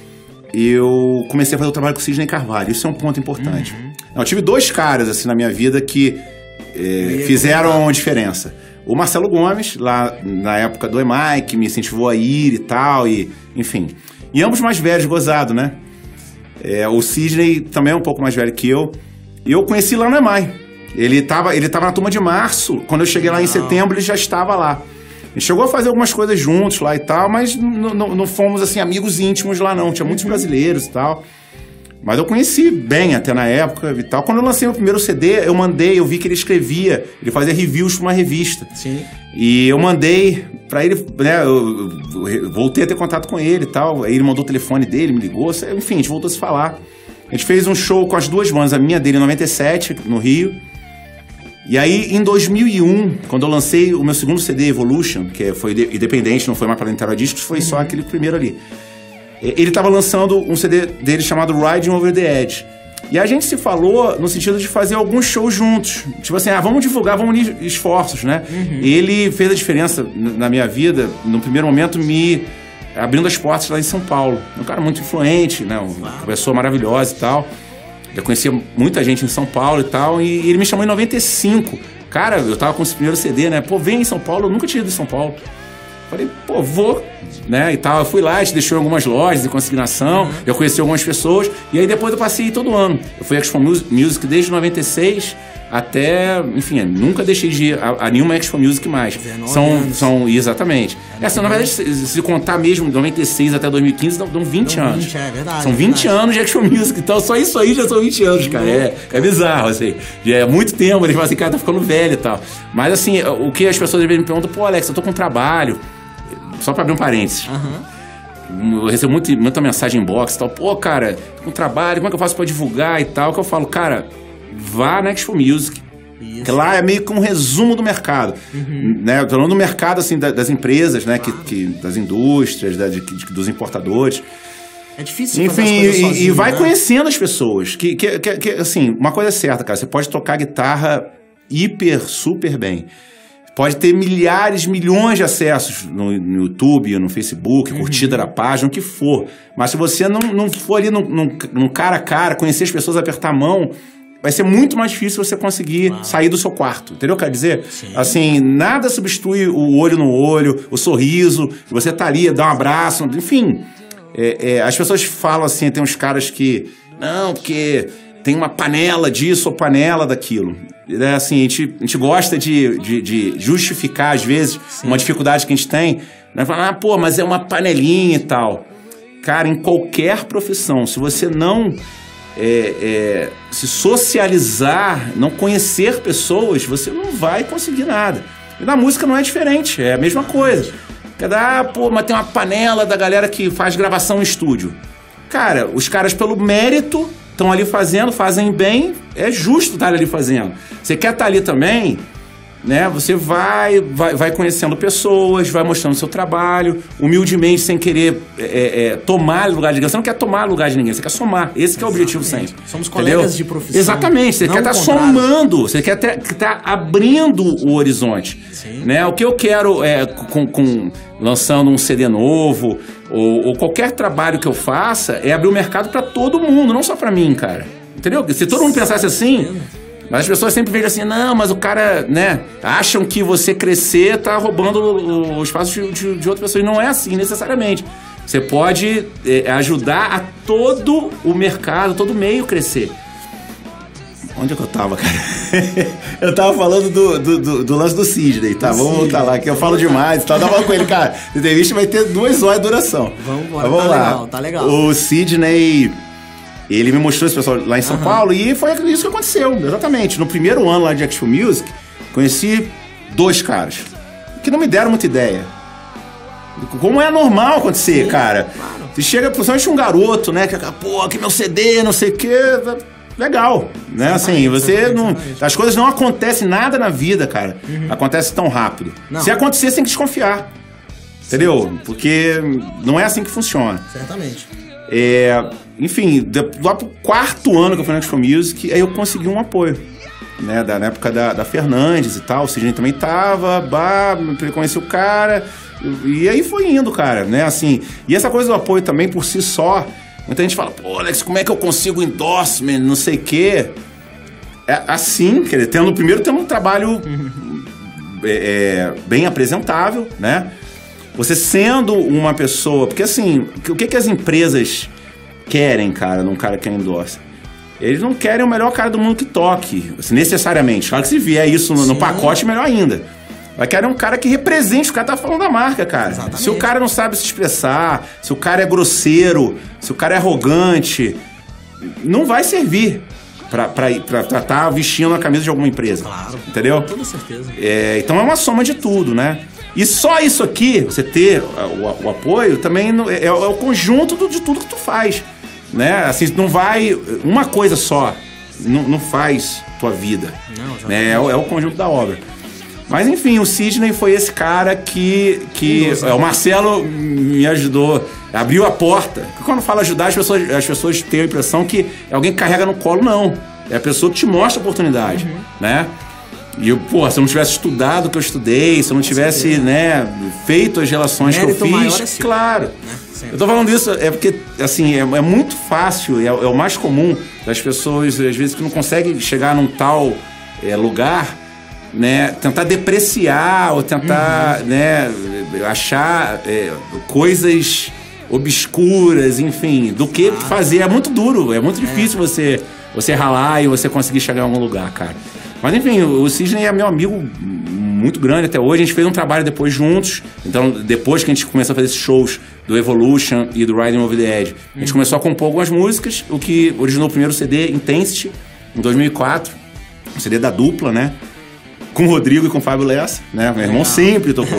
eu comecei a fazer o trabalho com o Sidney Carvalho. Isso é um ponto importante. Uhum. Eu tive dois caras, assim, na minha vida que é, fizeram a diferença. O Marcelo Gomes, lá na época do E M A I, que me incentivou a ir e tal, e enfim. E ambos mais velhos, gozado, né? É, o Sidney também é um pouco mais velho que eu. E eu conheci lá no E M A I. Ele estava ele tava na turma de março. Quando eu cheguei lá em setembro, ele já estava lá. A gente chegou a fazer algumas coisas juntos lá e tal, mas não fomos, assim, amigos íntimos lá, não. Tinha muitos brasileiros e tal. Mas eu conheci bem até na época e tal. Quando eu lancei o primeiro C D, eu mandei, eu vi que ele escrevia, ele fazia reviews para uma revista. Sim. E eu mandei para ele, né, eu, eu voltei a ter contato com ele e tal. Aí ele mandou o telefone dele, me ligou, enfim, a gente voltou a se falar. A gente fez um show com as duas bandas, a minha dele em noventa e sete, no Rio. E aí, em dois mil e um, quando eu lancei o meu segundo C D, Evolution, que foi independente, não foi mais para Intera Discos, foi só aquele primeiro ali. Ele estava lançando um C D dele chamado Riding Over the Edge. E a gente se falou no sentido de fazer alguns shows juntos. Tipo assim, ah, vamos divulgar, vamos unir esforços, né? Uhum. Ele fez a diferença na minha vida, no primeiro momento, me abrindo as portas lá em São Paulo. Um cara muito influente, né? Uma pessoa maravilhosa e tal. Eu conhecia muita gente em São Paulo e tal. E ele me chamou em noventa e cinco. Cara, eu tava com esse primeiro C D, né? Pô, vem em São Paulo. Eu nunca tinha ido em São Paulo. Falei, pô, vou, né, e tal. Eu fui lá, a gente deixou em algumas lojas de consignação, uhum. eu conheci algumas pessoas, e aí depois eu passei todo ano. Eu fui à Expo Music desde noventa e seis até, enfim, nunca deixei de ir a, a nenhuma Expo Music mais. São, são, exatamente. É, Essa, na verdade, se, se contar mesmo, de noventa e seis até dois mil e quinze, dão, dão vinte dão anos. vinte, é verdade. São vinte é verdade. anos de Expo Music, então só isso aí já são vinte anos, cara. É, é bizarro, assim. Já é muito tempo, eles falam assim, cara, tá ficando velho e tal. Mas, assim, o que as pessoas às vezes me perguntam, pô, Alex, eu tô com trabalho. Só pra abrir um parênteses. Uhum. Eu recebo muito, muita mensagem inbox e tal. Pô, cara, tô com trabalho, como é que eu faço pra divulgar e tal? Que eu falo, cara, vá na Expo Music. Isso. Que lá é meio que um resumo do mercado. Uhum. Né? Falando do mercado, assim, da, das empresas, né? Claro. que, que, das indústrias, da, de, de, dos importadores. É difícil Enfim, fazer as coisas e, sozinho, e vai né? conhecendo as pessoas. Que, que, que, que, assim, uma coisa é certa, cara. Você pode tocar guitarra hiper, super bem. Pode ter milhares, milhões de acessos no, no YouTube, no Facebook, uhum. curtida da página, o que for. Mas se você não, não for ali no, no, no cara a cara, conhecer as pessoas, apertar a mão, vai ser muito mais difícil você conseguir ah. sair do seu quarto. Entendeu o que eu quero dizer? Sim. Assim, nada substitui o olho no olho, o sorriso, você tá ali, dá um abraço, enfim. É, é, as pessoas falam assim, tem uns caras que... Não, porque... tem uma panela disso ou panela daquilo. É assim, a gente, a gente gosta de, de, de justificar, às vezes, Sim. uma dificuldade que a gente tem. Né? Falar, ah, pô, mas é uma panelinha e tal. Cara, em qualquer profissão, se você não é, é, se socializar, não conhecer pessoas, você não vai conseguir nada. E na música não é diferente, é a mesma coisa. Ah, pô, mas tem uma panela da galera que faz gravação em estúdio. Cara, os caras, pelo mérito... estão ali fazendo, fazem bem, é justo estar ali fazendo. Você quer estar ali também, né? Você vai, vai, vai conhecendo pessoas, vai mostrando o seu trabalho, humildemente, sem querer é, é, tomar lugar de ninguém. Você não quer tomar lugar de ninguém, você quer somar. Esse que é o objetivo sempre. Somos colegas Entendeu? de profissão. Exatamente, você quer estar somando, você quer estar abrindo o horizonte. Sim. Né? O que eu quero é, com, com, lançando um C D novo, ou, ou qualquer trabalho que eu faça, é abrir o mercado para todo mundo, não só para mim, cara. Entendeu? Se todo mundo pensasse assim... Mas as pessoas sempre veem assim, não, mas o cara, né, acham que você crescer tá roubando o, o espaço de, de, de outras pessoas. Não é assim, necessariamente. Você pode é, ajudar a todo o mercado, todo o meio crescer. Onde é que eu tava, cara? Eu tava falando do, do, do, do lance do Sidney, tá? Do Vamos Sidney. voltar lá, que eu falo demais. Tá? Eu tava falando com ele, cara, a entrevista vai ter duas horas de duração. Vamos embora, vamos tá lá. legal, tá legal. O Sidney... Ele me mostrou esse pessoal lá em São uhum. Paulo e foi isso que aconteceu, exatamente. No primeiro ano lá de Expo Music, conheci dois caras que não me deram muita ideia. Como é normal acontecer, Sim, cara. Claro. Você chega, principalmente um garoto, né, que pô, aqui meu C D, não sei o quê, legal, né, assim, você não... As coisas não acontecem, nada na vida, cara, uhum. acontece tão rápido. Não. Se acontecer, você tem que desconfiar, entendeu? Porque não é assim que funciona. Certamente. É, enfim, lá pro quarto ano que eu fui na Expo Music, aí eu consegui um apoio, né, da, na época da, da Fernandes e tal, o Sidney também tava, bah, conheci o cara, e aí foi indo, cara, né, assim, e essa coisa do apoio também por si só, muita gente fala, pô, Alex, como é que eu consigo endorsement, não sei o quê, é assim, quer dizer, tendo, primeiro tendo um trabalho é, é, bem apresentável, né, você sendo uma pessoa... Porque, assim, o que, que as empresas querem, cara, num cara que é endorse? Eles não querem o melhor cara do mundo que toque, assim, necessariamente. Claro que se vier isso no, no pacote, melhor ainda. Mas querem um cara que represente, o cara tá falando da marca, cara. Exatamente. Se o cara não sabe se expressar, se o cara é grosseiro, se o cara é arrogante, não vai servir pra estar tá vestindo a camisa de alguma empresa. Claro. Entendeu? Com toda certeza. É, então é uma soma de tudo, né? E só isso aqui, você ter o, o apoio, também é, é o conjunto do, de tudo que tu faz, né? Assim, não vai... Uma coisa só não, não faz tua vida. Não, né? é, é o conjunto da obra. Mas, enfim, o Sidney foi esse cara que... que é, o Marcelo me ajudou, abriu a porta. Porque quando fala ajudar, as pessoas, as pessoas têm a impressão que é alguém que carrega no colo, não. É a pessoa que te mostra a oportunidade, uhum. né? E eu, pô, se eu não tivesse estudado o que eu estudei, se eu não tivesse, né, feito as relações Mérito que eu fiz, é seu, claro. Né? Eu tô falando isso é porque, assim, é, é muito fácil, é, é o mais comum das pessoas, às vezes, que não conseguem chegar num tal é, lugar, né, tentar depreciar ou tentar, uhum. né, achar é, coisas obscuras, enfim, do que ah. fazer. É muito duro, é muito difícil é. você, você ralar e você conseguir chegar em algum lugar, cara. Mas enfim, o Sidney é meu amigo muito grande até hoje. A gente fez um trabalho depois juntos. Então, depois que a gente começou a fazer esses shows do Evolution e do Riding Over the Edge, a gente uhum. começou a compor algumas músicas, o que originou o primeiro C D, Intensity, em dois mil e quatro. Um C D da dupla, né? Com o Rodrigo e com o Fábio Lessa, né? Meu irmão sempre tocou.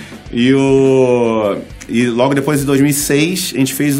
E, o... e logo depois, em dois mil e seis, a gente fez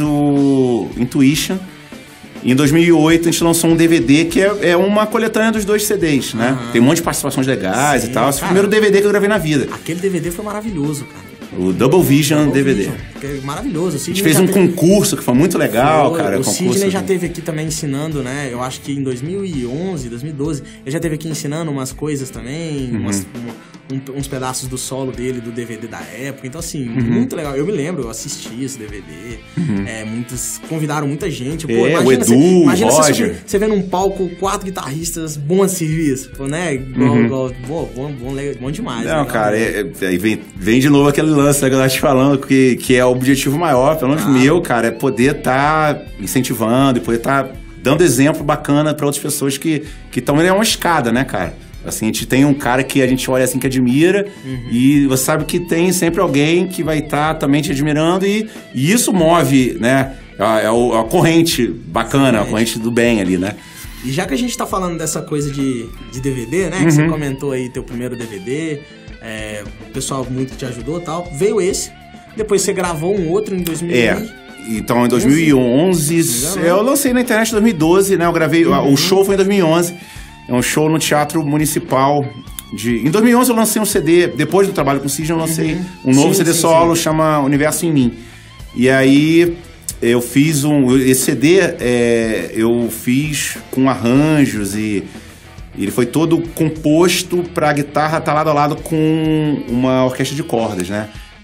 o Intuition. E em dois mil e oito a gente lançou um D V D que é, é uma coletânea dos dois C Ds, né? Uhum. Tem um monte de participações legais. Sim, e tal. Esse foi o primeiro D V D que eu gravei na vida. Aquele D V D foi maravilhoso, cara. O Double Vision Double D V D. Vision, é maravilhoso. A gente fez um teve... concurso que foi muito legal, foi, cara. O concurso Sidney já esteve aqui também ensinando, né? Eu acho que em dois mil e onze, dois mil e doze, ele já esteve aqui ensinando umas coisas também, uhum. umas, um, um, uns pedaços do solo dele, do D V D da época. Então, assim, uhum. muito legal. Eu me lembro, eu assisti esse D V D. Uhum. É, muitos, convidaram muita gente. Pô, é, imagina o Edu, você, imagina Roger. Você, você vendo um palco, quatro guitarristas, bom serviço. Pô, né? Igual, uhum. igual, bom, bom, bom, bom demais. Não, legal, cara, aí é, é, vem, vem de novo aquele lance, né, que eu tava te falando. Que, que é o objetivo maior, pelo menos ah. meu, cara, é poder estar tá incentivando e poder estar tá dando exemplo bacana para outras pessoas que estão indo. É uma escada, né, cara? Assim, a gente tem um cara que a gente olha assim que admira uhum. e você sabe que tem sempre alguém que vai estar tá também te admirando e, e isso move, né? É, é a corrente bacana, Sim, a corrente do bem ali, né? E já que a gente tá falando dessa coisa de, de D V D, né? Uhum. Que você comentou aí teu primeiro D V D, é, o pessoal muito te ajudou e tal, veio esse. Depois você gravou um outro em dois mil e onze. É, então em dois mil e onze, eu lancei na internet em dois mil e doze, né? Eu gravei, uhum. o show foi em dois mil e onze. É um show no Teatro Municipal de... Em dois mil e onze eu lancei um C D, depois do trabalho com o Sidney, eu lancei uhum. um novo sim, C D sim, solo, sim. chama Universo em Mim. E aí eu fiz um... Esse C D é, eu fiz com arranjos e... Ele foi todo composto pra guitarra estar lado a lado com uma orquestra de cordas, né?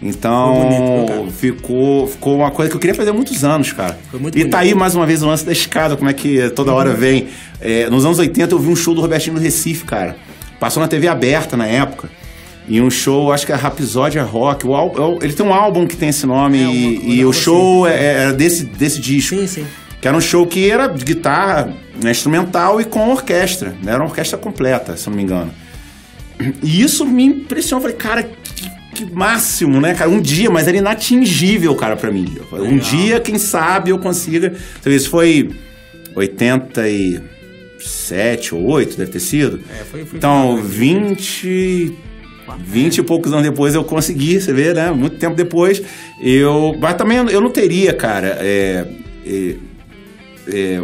Então, bonito, ficou, ficou uma coisa que eu queria fazer há muitos anos, cara. Foi muito e bonito. Tá aí, mais uma vez, o lance da escada, como é que toda hora uhum. vem. É, nos anos oitenta, eu vi um show do Robertinho no Recife, cara. Passou na T V aberta na época. E um show, acho que é Rapsódia Rock. O, o, ele tem um álbum que tem esse nome. É, e, uma, e o show assim. Era desse, desse disco. Sim, sim. Que era um show que era de guitarra, né, instrumental e com orquestra. Né? Era uma orquestra completa, se eu não me engano. E isso me impressionou. Eu falei, cara, que, que máximo, né, cara? Um dia, mas era inatingível, cara, pra mim. Falei, um dia, quem sabe, eu consiga... Você vê, isso foi oitenta e sete ou oito, deve ter sido. É, foi, foi então, vinte... vinte e poucos anos depois eu consegui, você vê, né? Muito tempo depois. Eu... Mas também eu não teria, cara... É, é, é,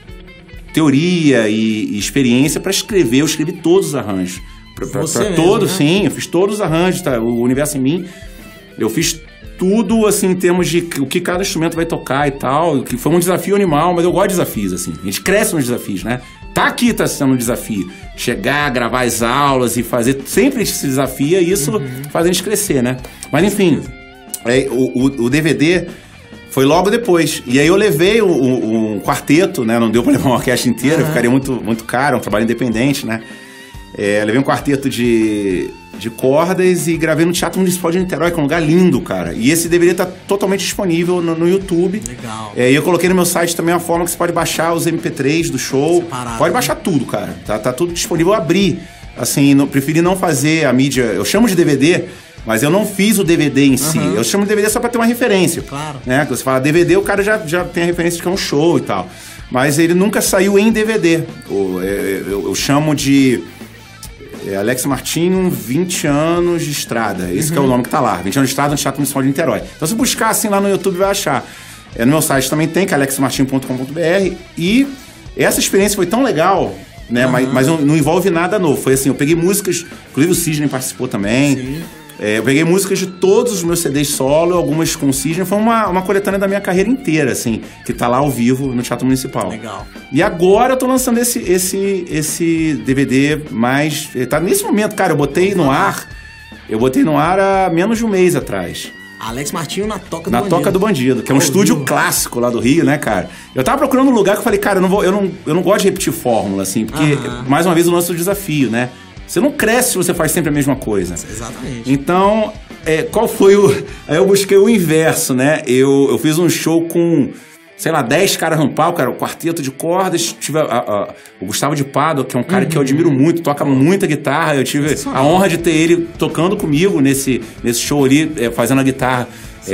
teoria e, e experiência para escrever. Eu escrevi todos os arranjos para todos, né? Sim, eu fiz todos os arranjos, tá? O Universo em Mim, eu fiz tudo assim em termos de o que cada instrumento vai tocar e tal, que foi um desafio animal, mas eu gosto de desafios, assim, a gente cresce nos desafios, né? Tá aqui, tá sendo um desafio, chegar, gravar as aulas e fazer, sempre se desafia e isso uhum. faz a gente crescer, né? Mas enfim, é, o, o, o D V D foi logo depois. E aí eu levei um, um quarteto, né? Não deu pra levar uma orquestra inteira, uhum. ficaria muito, muito caro, um trabalho independente, né? É, levei um quarteto de, de cordas e gravei no Teatro Municipal de Niterói, que é um lugar lindo, cara. E esse deveria estar totalmente disponível no, no YouTube. Legal. É, e eu coloquei no meu site também a forma que você pode baixar os M P três do show. Separado, pode baixar né? tudo, cara. Tá, tá tudo disponível. Eu abri. Assim, não, preferi não fazer a mídia... Eu chamo de D V D... Mas eu não fiz o D V D em si. Uhum. Eu chamo de D V D só pra ter uma referência. Claro. Né? Você fala D V D, o cara já, já tem a referência de que é um show e tal. Mas ele nunca saiu em D V D. Eu, eu, eu chamo de é, Alex Martinho, vinte anos de estrada. Esse uhum. que é o nome que tá lá. vinte anos de estrada no Teatro Municipal de Niterói. Então se buscar assim lá no YouTube vai achar. É, no meu site também tem, que é alex martinho ponto com ponto b r. E essa experiência foi tão legal... Né? Uhum. Mas, mas não, não envolve nada novo. Foi assim, eu peguei músicas... Inclusive o Sidney participou também. Sim. É, eu peguei músicas de todos os meus C Ds solo, algumas com o Sidney. Foi uma, uma coletânea da minha carreira inteira, assim, que tá lá ao vivo no Teatro Municipal. Legal. E agora eu tô lançando esse, esse, esse D V D mais... Tá nesse momento, cara, eu botei no ar... Eu botei no ar há menos de um mês atrás. Alex Martinho na Toca do na Bandido. Na Toca do Bandido, que é um oh, estúdio viu? clássico lá do Rio, né, cara? Eu tava procurando um lugar que eu falei, cara, eu não, vou, eu não, eu não gosto de repetir fórmula, assim, porque, uh-huh. mais uma vez, o nosso desafio, né? Você não cresce se você faz sempre a mesma coisa. Exatamente. Então, é, qual foi o... Aí eu busquei o inverso, né? Eu, eu fiz um show com sei lá, dez caras no palco, era o quarteto de cordas, tive a, a, a, o Gustavo de Pádua, que é um cara uhum. que eu admiro muito, toca muita guitarra, eu tive a honra de ter ele tocando comigo nesse, nesse show ali, é, fazendo a guitarra,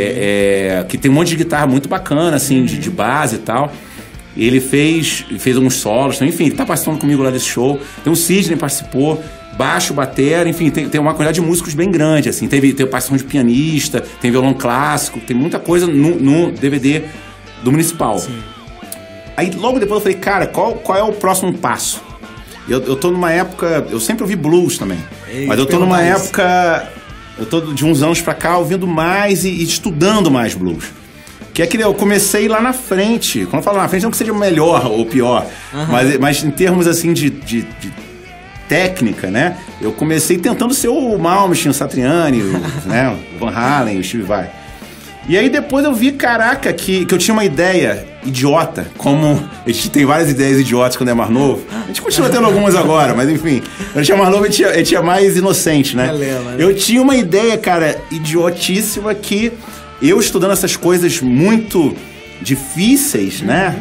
é, é, que tem um monte de guitarra muito bacana, assim, uhum. de, de base e tal. Ele fez, fez alguns solos, enfim, ele tá participando comigo lá desse show. Tem o Sidney participou, baixo, batera, enfim, tem, tem uma quantidade de músicos bem grande, assim. Teve, teve participação de pianista, tem violão clássico, tem muita coisa no, no D V D do Municipal. Sim. Aí logo depois eu falei, cara, qual, qual é o próximo passo? Eu, eu tô numa época, eu sempre ouvi blues também, Ei, mas eu tô numa mais. época, eu tô de uns anos pra cá ouvindo mais e, e estudando mais blues. Que é que eu comecei lá na frente. Quando eu falo na frente, não que seja melhor ou pior, uhum. mas, mas em termos assim de, de, de técnica, né? Eu comecei tentando ser o Malmsteen, o Satriani, o, né? o Van Halen, o Steve Vai. E aí depois eu vi, caraca, que, que eu tinha uma ideia idiota, como a gente tem várias ideias idiotas quando é mais novo. A gente continua tendo algumas agora, mas enfim. Quando eu tinha mais novo, eu tinha, eu tinha mais inocente, né? Valeu, valeu. Eu tinha uma ideia, cara, idiotíssima que eu estudando essas coisas muito difíceis, uhum. né?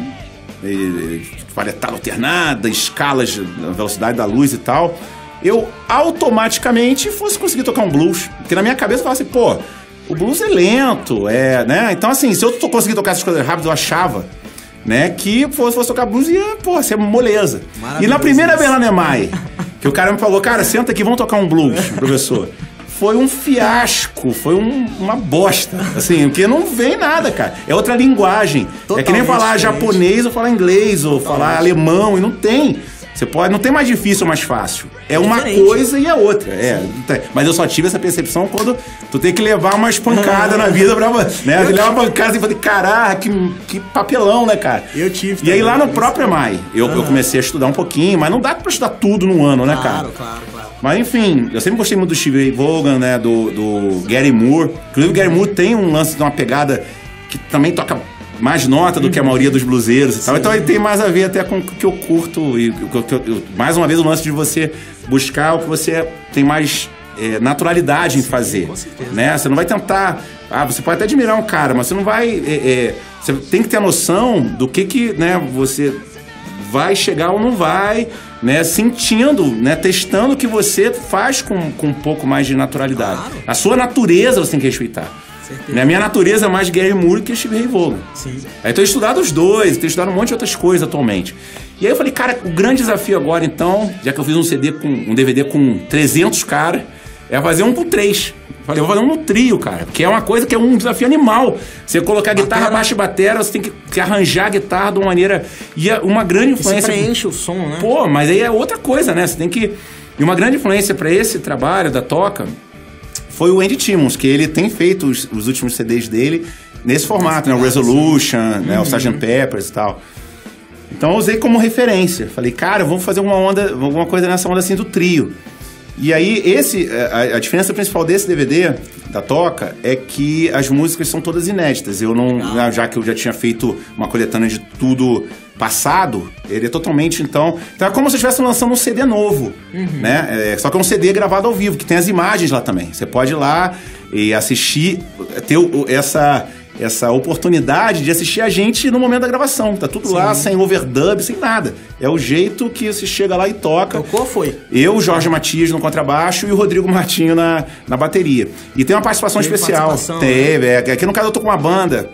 Variedade alternada, escalas da velocidade da luz e tal, eu automaticamente fosse conseguir tocar um blues. Porque na minha cabeça eu falava assim, pô, o blues é lento, é, né? Então, assim, se eu conseguir tocar essas coisas rápidas, eu achava, né, que fosse, fosse tocar blues ia, pô, ser moleza. E na primeira vez lá na EMAI, que o cara me falou, cara, senta aqui, vamos tocar um blues, professor. Foi um fiasco, foi um, uma bosta, assim, porque não vem nada, cara. É outra linguagem. Totalmente é que nem falar diferente. Japonês ou falar inglês, ou Totalmente. falar alemão, e não tem. Você pode, não tem mais difícil ou mais fácil. É uma Diferente. coisa e a outra. É, mas eu só tive essa percepção quando tu tem que levar umas pancadas na vida pra você. Né? Você leva uma pancada e fala, caraca, que, que papelão, né, cara? Eu tive. E aí lá no próprio EMAI, eu, uhum. eu comecei a estudar um pouquinho, mas não dá pra estudar tudo num ano, né, cara? Claro, claro, claro. Mas enfim, eu sempre gostei muito do Steve Vaughan, né, do, do Gary Moore. Inclusive o Gary Moore tem um lance de uma pegada que também toca mais nota do que a maioria dos bluseiros e tal. Então ele tem mais a ver até com o que eu curto. E o que eu, mais uma vez o lance de você buscar o que você tem mais é, naturalidade em fazer. Com certeza. Né? Você não vai tentar... Ah, você pode até admirar um cara, mas você não vai... É, é, você tem que ter a noção do que, que né, você vai chegar ou não vai, né, sentindo, né, testando o que você faz com, com um pouco mais de naturalidade. Claro. A sua natureza você tem que respeitar. Né? A minha natureza é mais Gary Moore que Steve Ray Vaughan. Sim. Aí eu tô estudando os dois, tenho estudado um monte de outras coisas atualmente. E aí eu falei, cara, o grande desafio agora, então, já que eu fiz um C D com um D V D com trezentos caras, é fazer um com três. Falei, eu vou fazer um no trio, cara, que é uma coisa que é um desafio animal. Você colocar guitarra, batera. baixo e batera, você tem que, que arranjar a guitarra de uma maneira... E uma grande influência... Você preenche o som, né? Pô, mas aí é outra coisa, né? Você tem que... E uma grande influência para esse trabalho da Toca foi o Andy Timmons, que ele tem feito os, os últimos C Ds dele nesse formato, né? O Resolution, uhum. né? O sergeant Peppers e tal. Então eu usei como referência. Falei, cara, vamos fazer uma onda, alguma coisa nessa onda assim do trio. E aí, esse, a, a diferença principal desse D V D, da Toca, é que as músicas são todas inéditas. Eu não, ah. já que eu já tinha feito uma coletânea de tudo passado, ele é totalmente, então... Então é como se eu estivesse lançando um C D novo, uhum. né? É, só que é um C D gravado ao vivo, que tem as imagens lá também. Você pode ir lá e assistir, ter essa... essa oportunidade de assistir a gente no momento da gravação. Tá tudo Sim. lá, sem overdub, sem nada. É o jeito que você chega lá e toca. Qual foi? Eu, Jorge Matias no contrabaixo e o Rodrigo Martinho na, na bateria. E tem uma participação Teve especial. Participação, Teve, né? é. Aqui no caso eu tô com uma banda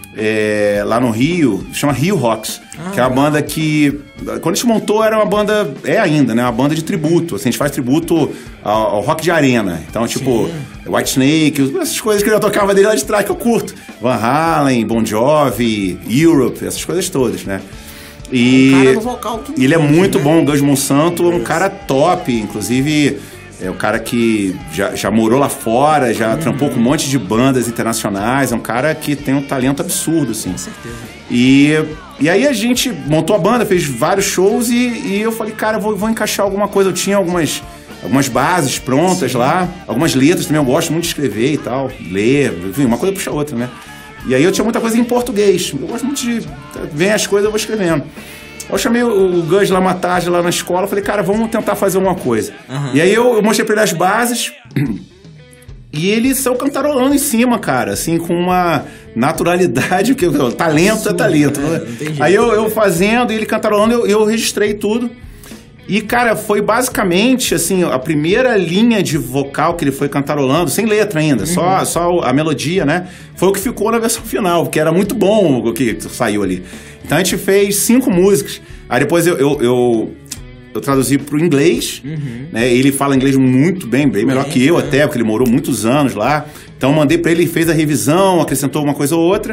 é, lá no Rio, chama Rio Rocks. Ah, que é uma legal. banda que... Quando a gente montou, era uma banda... É ainda, né? Uma banda de tributo. Assim, a gente faz tributo ao, ao rock de arena. Então, tipo... Sim. White Snake, essas coisas que eu tocava dele lá de trás que eu curto. Van Halen, Bon Jovi, Europe, essas coisas todas, né? E um cara no vocal, tudo ele é muito né? bom, o Gus Monsanto é um cara top, inclusive é o cara que já, já morou lá fora, já uhum. trampou com um monte de bandas internacionais, é um cara que tem um talento absurdo, assim. Com certeza. E, e aí a gente montou a banda, fez vários shows e, e eu falei, cara, vou, vou encaixar alguma coisa, eu tinha algumas... algumas bases prontas Sim. lá, algumas letras também, eu gosto muito de escrever e tal, ler, enfim, uma coisa puxa a outra, né? E aí eu tinha muita coisa em português, eu gosto muito de... Vem as coisas, eu vou escrevendo. Eu chamei o, o Gus lá uma tarde, lá na escola, falei, cara, vamos tentar fazer alguma coisa. Uhum. E aí eu, eu mostrei pra ele as bases, E ele saiu cantarolando em cima, cara, assim, com uma naturalidade, que o talento Sim, é talento. É, né? Aí eu, eu fazendo, e ele cantarolando, eu, eu registrei tudo. E, cara, foi basicamente, assim, a primeira linha de vocal que ele foi cantarolando, sem letra ainda, uhum. só, só a melodia, né? Foi o que ficou na versão final, porque era muito bom o que saiu ali. Então a gente fez cinco músicas. Aí depois eu... eu, eu Eu traduzi pro inglês, uhum. né? Ele fala inglês muito bem, bem melhor é, que eu é. até, porque ele morou muitos anos lá. Então eu mandei pra ele, ele fez a revisão, acrescentou uma coisa ou outra.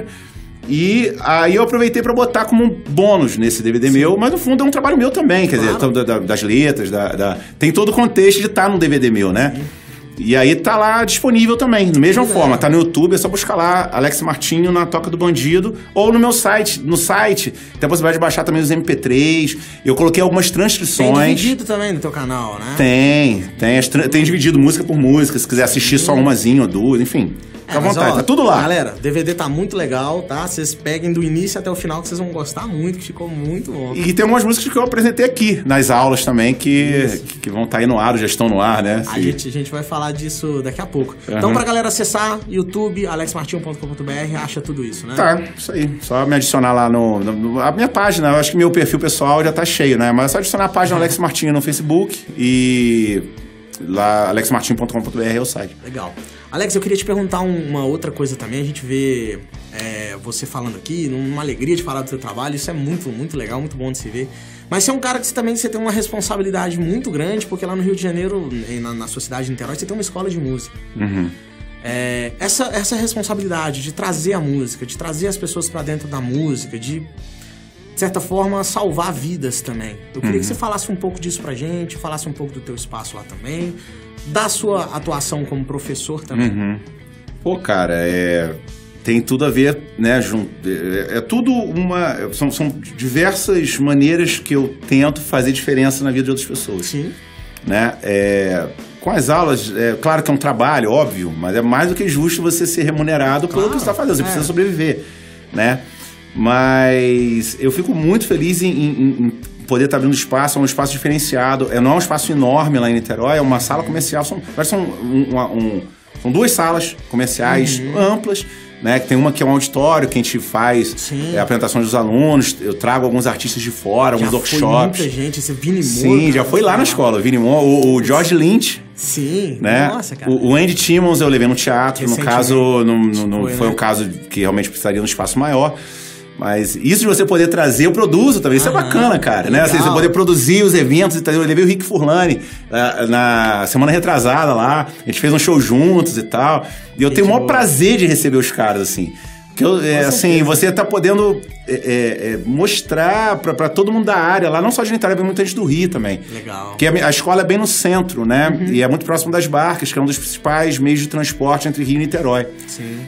E aí eu aproveitei pra botar como um bônus nesse D V D Sim. meu, mas no fundo é um trabalho meu também, quer claro. dizer, da, das letras, da, da... tem todo o contexto de estar no D V D meu, né? Sim. E aí tá lá disponível também, da mesma é. forma. Tá no YouTube, é só buscar lá, Alex Martinho na Toca do Bandido. Ou no meu site. No site tem a possibilidade de baixar também os M P três. Eu coloquei algumas transcrições. Tem dividido também no teu canal, né? Tem. Tem, as, tem dividido música por música. Se quiser assistir Sim. só umazinha ou duas, enfim. Fica à vontade, ó, tá tudo lá. Galera, o D V D tá muito legal, tá? Vocês peguem do início até o final que vocês vão gostar muito, que ficou muito bom. E tem algumas músicas que eu apresentei aqui, nas aulas também, que, que, que vão estar tá aí no ar, já estão no ar, né? A gente, a gente vai falar disso daqui a pouco. Uhum. Então, pra galera acessar, YouTube, alex martinho ponto com ponto b r, acha tudo isso, né? Tá, isso aí. Só me adicionar lá no, no... A minha página, eu acho que meu perfil pessoal já tá cheio, né? Mas é só adicionar a página uhum. Alex Martinho no Facebook e... lá, alex martinho ponto com ponto b r é o site. Legal. Alex, eu queria te perguntar uma outra coisa também. A gente vê é, você falando aqui, uma alegria de falar do seu trabalho. Isso é muito, muito legal, muito bom de se ver. Mas você é um cara que você, também você tem uma responsabilidade muito grande, porque lá no Rio de Janeiro, na, na sua cidade de Niterói, você tem uma escola de música. Uhum. É, essa, essa responsabilidade de trazer a música, de trazer as pessoas pra dentro da música, de... de certa forma, salvar vidas também. Eu queria uhum. que você falasse um pouco disso pra gente, falasse um pouco do teu espaço lá também, da sua atuação como professor também. Uhum. Pô, cara, é... tem tudo a ver, né, junto... É, é tudo uma... São, são diversas maneiras que eu tento fazer diferença na vida de outras pessoas. Sim. Né? É... Com as aulas, é claro que é um trabalho, óbvio, mas é mais do que justo você ser remunerado claro, pelo que você está fazendo. Você é. precisa sobreviver, né? Mas eu fico muito feliz em, em, em poder estar abrindo espaço, é um espaço diferenciado. É, não é um espaço enorme lá em Niterói, é uma sala comercial. São, são, um, um, são duas salas comerciais uhum. amplas, né? Tem uma que é um auditório, que a gente faz é, apresentações dos alunos. Eu trago alguns artistas de fora, já alguns workshops. Muita gente, esse Vini Moore. Sim, já foi lá na escola. O Vini Moore, o, o George Lynch. Sim, né? Nossa, cara. O, o Andy Timmons eu levei no teatro. No caso, não, não, não foi, foi né? um caso que realmente precisaria de um espaço maior. Mas isso de você poder trazer, eu produzo também. Isso ah, é bacana, cara, né? Assim, você poder produzir os eventos. Eu levei o Rick Furlani uh, na semana retrasada lá. A gente fez um show juntos e tal. E eu que tenho o maior prazer de receber os caras, assim. Porque, eu, é, assim, você tá podendo é, é, mostrar pra, pra todo mundo da área lá, não só de Niterói, mas muita gente do Rio também. Legal. Porque a, a escola é bem no centro, né? Uhum. E é muito próximo das barcas, que é um dos principais meios de transporte entre Rio e Niterói. Sim.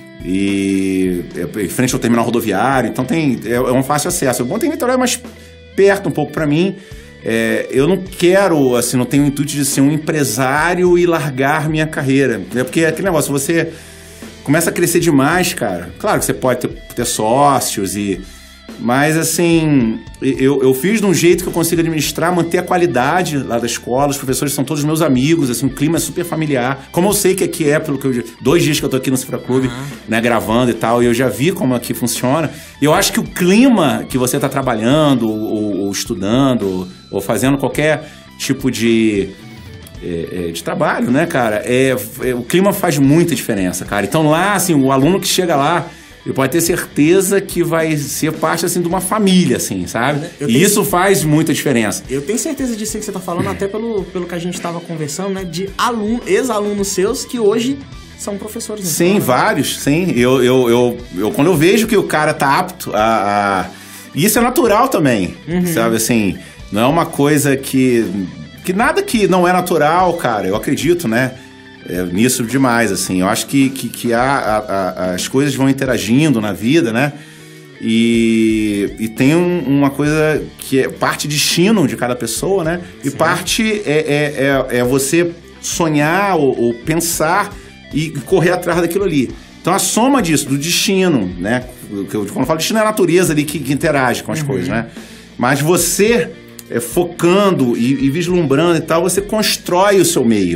E é, em frente ao terminal rodoviário, então tem, é, é um fácil acesso. O bom tem Niterói mais perto um pouco pra mim. É, eu não quero, assim, não tenho o intuito de ser um empresário e largar minha carreira. É porque é aquele negócio, você começa a crescer demais, cara. Claro que você pode ter, ter sócios e... Mas, assim, eu, eu fiz de um jeito que eu consigo administrar, manter a qualidade lá da escola. Os professores são todos meus amigos, assim, o clima é super familiar. Como eu sei que aqui é, pelo que eu... Dois dias que eu tô aqui no Cifra Clube, uhum. né, gravando e tal, e eu já vi como aqui funciona. E eu acho que o clima que você tá trabalhando, ou, ou estudando, ou fazendo qualquer tipo de... É, é, de trabalho, né, cara? É, é, o clima faz muita diferença, cara. Então lá, assim, o aluno que chega lá, ele pode ter certeza que vai ser parte, assim, de uma família, assim, sabe? Eu e tenho... isso faz muita diferença. Eu tenho certeza disso que você tá falando, até pelo, pelo que a gente tava conversando, né? De aluno, ex-alunos seus que hoje são professores. Sim, escola, vários, né? sim. Eu, eu, eu, eu, quando eu vejo que o cara tá apto a... a... E isso é natural também, uhum. sabe? Assim, não é uma coisa que... Que nada que não é natural, cara, eu acredito, né? É, nisso demais, assim. Eu acho que, que, que há, a, a, as coisas vão interagindo na vida, né? E, e tem um, uma coisa que é parte destino de cada pessoa, né? E Sim. parte é, é, é, é você sonhar ou, ou pensar e correr atrás daquilo ali. Então a soma disso, do destino, né? Quando eu falo destino é a natureza ali que, que interage com as uhum. coisas, né? Mas você... É, focando e, e vislumbrando e tal, você constrói o seu meio.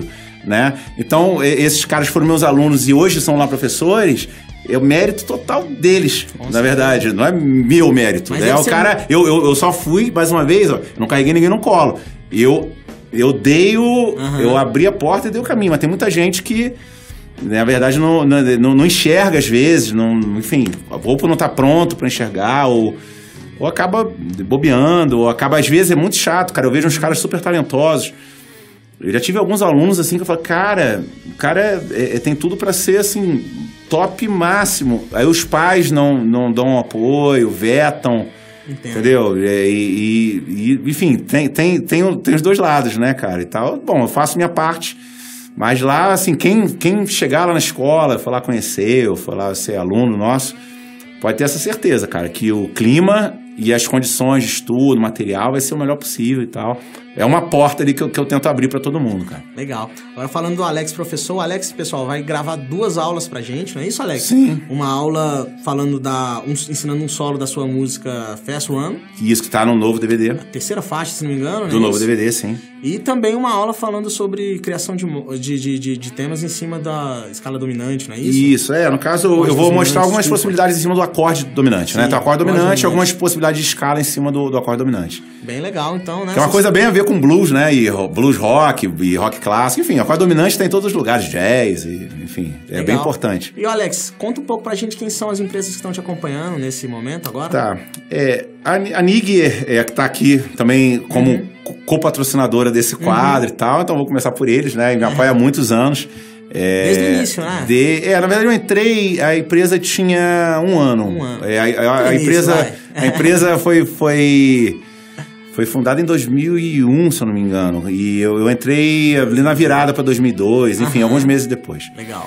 né? Então, esses caras foram meus alunos e hoje são lá professores, é o mérito total deles, com na certeza. Verdade. Não é meu mérito. Mas é o cara... Eu, eu, eu só fui, mais uma vez, ó, não carreguei ninguém no colo. Eu, eu dei o... Uhum. Eu abri a porta e dei o caminho. Mas tem muita gente que, na verdade, não, não, não enxerga às vezes. Não, enfim, ou por não estar pronto para enxergar, ou, ou acaba bobeando, ou acaba... Às vezes é muito chato, cara. Eu vejo uns caras super talentosos. Eu já tive alguns alunos, assim, que eu falo, cara, o cara é, é, tem tudo para ser, assim... top máximo. Aí os pais não, não dão apoio, vetam, entendo. Entendeu? E, e, e, enfim, tem, tem, tem, tem os dois lados, né, cara? E tal. Bom, eu faço minha parte, mas lá, assim, quem, quem chegar lá na escola, falar conhecer, ou falar ser aluno nosso, pode ter essa certeza, cara, que o clima e as condições de estudo, material, vai ser o melhor possível e tal. É uma porta ali que eu, que eu tento abrir pra todo mundo, cara. Legal. Agora falando do Alex, professor, o Alex, pessoal, vai gravar duas aulas pra gente, não é isso, Alex? Sim. Uma aula falando da... Um, ensinando um solo da sua música Fast One. Isso, que tá no novo D V D. A terceira faixa, se não me engano, né? Do novo D V D, sim. E também uma aula falando sobre criação de, de, de, de, de temas em cima da escala dominante, não é isso? Isso, é. No caso, eu, eu vou mostrar algumas desculpa. possibilidades em cima do acorde dominante, sim, né? Então, acorde dominante e algumas possibilidades de escala em cima do, do acorde dominante. Bem legal, então, né? Que é uma coisa bem a ver com blues, né? E blues rock, e rock clássico, enfim, a acorde dominante tem em todos os lugares, jazz, e, enfim, é legal. Bem importante. E, Alex, conta um pouco pra gente quem são as empresas que estão te acompanhando nesse momento agora. Tá. É, a, a N I G é, é a que tá aqui também como uhum. co-patrocinadora desse quadro uhum. e tal, então vou começar por eles, né? Me apoia há muitos anos. É, Desde o início, né? De, é, na verdade eu entrei, a empresa tinha um ano. Um ano. É, a, a, a, início, empresa, a empresa foi... foi Foi fundada em dois mil e um, se eu não me engano. E eu, eu entrei ali na virada para dois mil e dois, enfim, uhum. alguns meses depois. Legal.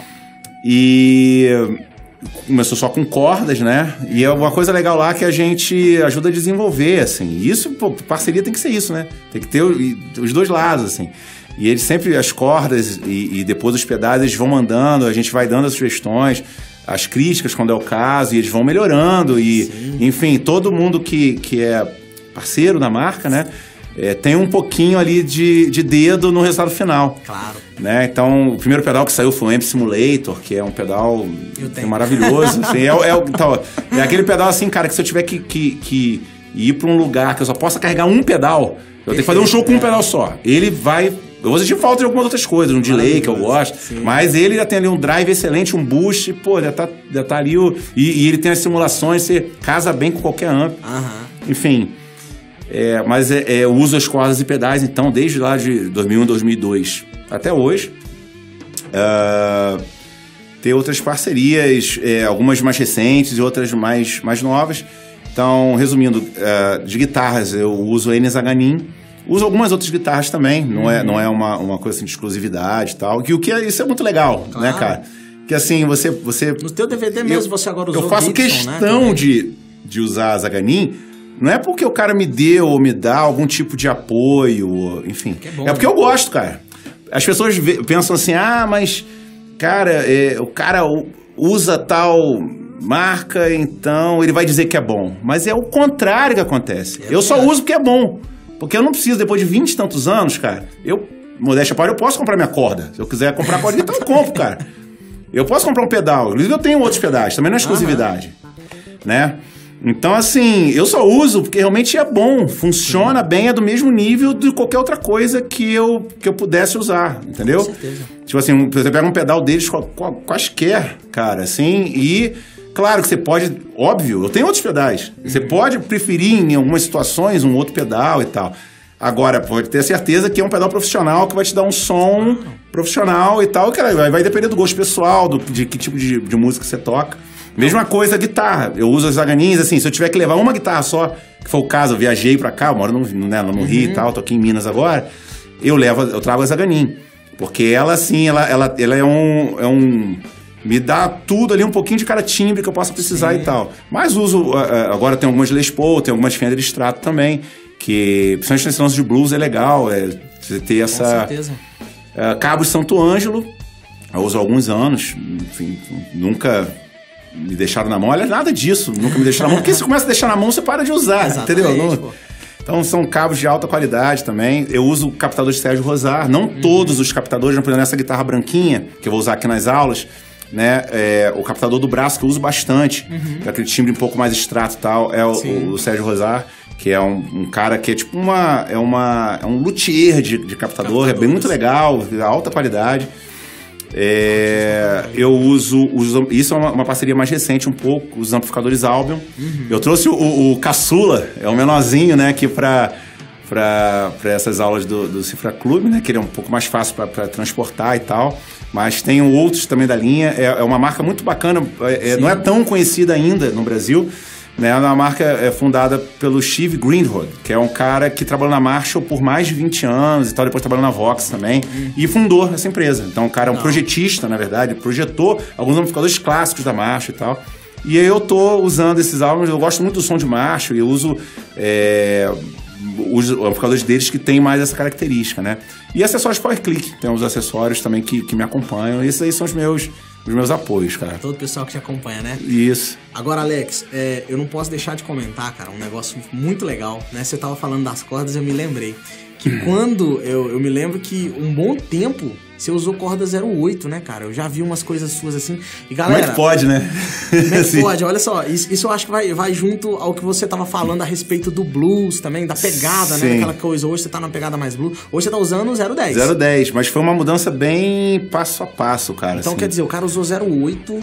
E começou só com cordas, né? E é uma coisa legal lá que a gente ajuda a desenvolver, assim. Isso, pô, parceria tem que ser isso, né? Tem que ter os dois lados, assim. E eles sempre, as cordas e, e depois os pedais, eles vão mandando, a gente vai dando as sugestões, as críticas quando é o caso, e eles vão melhorando. E, sim. enfim, todo mundo que, que é parceiro da marca, né? É, tem um pouquinho ali de, de dedo no resultado final. Claro. Né? Então, o primeiro pedal que saiu foi o Amp Simulator, que é um pedal é maravilhoso. Assim, é, é, então, é aquele pedal assim, cara, que se eu tiver que, que, que ir para um lugar que eu só possa carregar um pedal, eu tenho que fazer um show com um pedal só. Ele vai... Eu vou sentir falta de algumas outras coisas, um delay que eu gosto, sim. mas ele já tem ali um drive excelente, um boost, pô, já tá, já tá ali... O, e, e ele tem as simulações, você casa bem com qualquer amp. Uhum. Enfim... É, mas é, é, eu uso as cordas e pedais, então, desde lá de dois mil e um, dois mil e dois até hoje. Uh, tem outras parcerias, é, algumas mais recentes e outras mais, mais novas. Então, resumindo, uh, de guitarras, eu uso a Enes Aganin. Uso algumas outras guitarras também, não é, não é uma, uma coisa assim, de exclusividade e tal. Que, o que é, isso é muito legal, claro. Né, cara? Que assim, você... você no teu D V D mesmo, eu, você agora usou Eu faço Gibson, questão né? de, de usar a Zaganin. Não é porque o cara me deu ou me dá algum tipo de apoio, enfim. É, bom, é porque né? eu gosto, cara. As pessoas pensam assim, ah, mas, cara, é, o cara usa tal marca, então ele vai dizer que é bom. Mas é o contrário que acontece. É eu só uso porque é bom. Porque eu não preciso, depois de vinte e tantos anos, cara, eu, modéstia à parte, eu posso comprar minha corda. Se eu quiser comprar corda, então eu compro, cara. Eu posso comprar um pedal. Inclusive, eu tenho outros pedais, também não é exclusividade. Uhum. Né? Então, assim, eu só uso porque realmente é bom, funciona Sim. bem, é do mesmo nível de qualquer outra coisa que eu, que eu pudesse usar, entendeu? Com certeza. Tipo assim, você pega um pedal deles quaisquer, cara, assim, e claro que você pode, óbvio, eu tenho outros pedais, uhum. você pode preferir em algumas situações um outro pedal e tal. Agora, pode ter certeza que é um pedal profissional que vai te dar um som uhum. profissional e tal, cara, vai, vai depender do gosto pessoal, do, de que tipo de, de música você toca. Mesma coisa a guitarra. Eu uso as Zaganins, assim, se eu tiver que levar uma guitarra só, que foi o caso, eu viajei pra cá, eu moro no, né, no uhum. Rio e tal, tô aqui em Minas agora, eu levo, eu trago a Zaganin. Porque ela, assim, ela, ela, ela é um... É um me dá tudo ali, um pouquinho de cada timbre que eu possa precisar Sim. e tal. Mas uso, agora tem algumas Les Paul, tem algumas Fender Strato também, que, principalmente nesse lance de blues, é legal, é, você ter essa... Com certeza. Uh, Cabos Santo Ângelo, eu uso há alguns anos, enfim, nunca... me deixaram na mão, olha, nada disso, nunca me deixaram na mão, porque se começa a deixar na mão, você para de usar, entendeu? Não, Então são cabos de alta qualidade também. Eu uso o captador de Sérgio Rosar, não uhum. todos os captadores, por exemplo, nessa guitarra branquinha, que eu vou usar aqui nas aulas, né? É, o captador do braço que eu uso bastante, uhum. é aquele timbre um pouco mais extrato e tal, é o, o, o Sérgio Rosar, que é um, um cara que é tipo uma... É, uma, é um luthier de, de captador, é bem muito legal, alta qualidade. É, eu uso, uso... Isso é uma, uma parceria mais recente um pouco, os amplificadores Albion. Uhum. Eu trouxe o, o, o Caçula, é o menorzinho, né, aqui pra... para essas aulas do, do Cifra Clube, né? Que ele é um pouco mais fácil para transportar e tal. Mas tem outros também da linha. É, é uma marca muito bacana, é, não é tão conhecida ainda no Brasil. Né? É uma marca é, fundada pelo Steve Greenwood, que é um cara que trabalhou na Marshall por mais de vinte anos e tal, depois trabalhou na Vox também, uhum. e fundou essa empresa. Então o cara é um não. projetista, na verdade, projetou alguns amplificadores clássicos da Marshall e tal. E aí eu tô usando esses álbuns, eu gosto muito do som de Marshall, e eu uso... É, os amplificadores deles que tem mais essa característica, né? E acessórios Power Click, tem uns acessórios também que, que me acompanham. Esses aí são os meus, os meus apoios, cara. Todo o pessoal que te acompanha, né? Isso. Agora, Alex, é, eu não posso deixar de comentar, cara, um negócio muito legal, né? Você tava falando das cordas, eu me lembrei que uhum. quando... Eu, eu me lembro que um bom tempo você usou corda zero oito, né, cara? Eu já vi umas coisas suas assim. E galera... Como é que pode, né? Como é que pode? Olha só, isso, isso eu acho que vai, vai junto ao que você tava falando a respeito do blues também, da pegada, Sim. né? Aquela coisa. Hoje você tá numa pegada mais blues. Hoje você tá usando o zero dez. zero dez, mas foi uma mudança bem passo a passo, cara. Então, assim. quer dizer, o cara usou zero oito...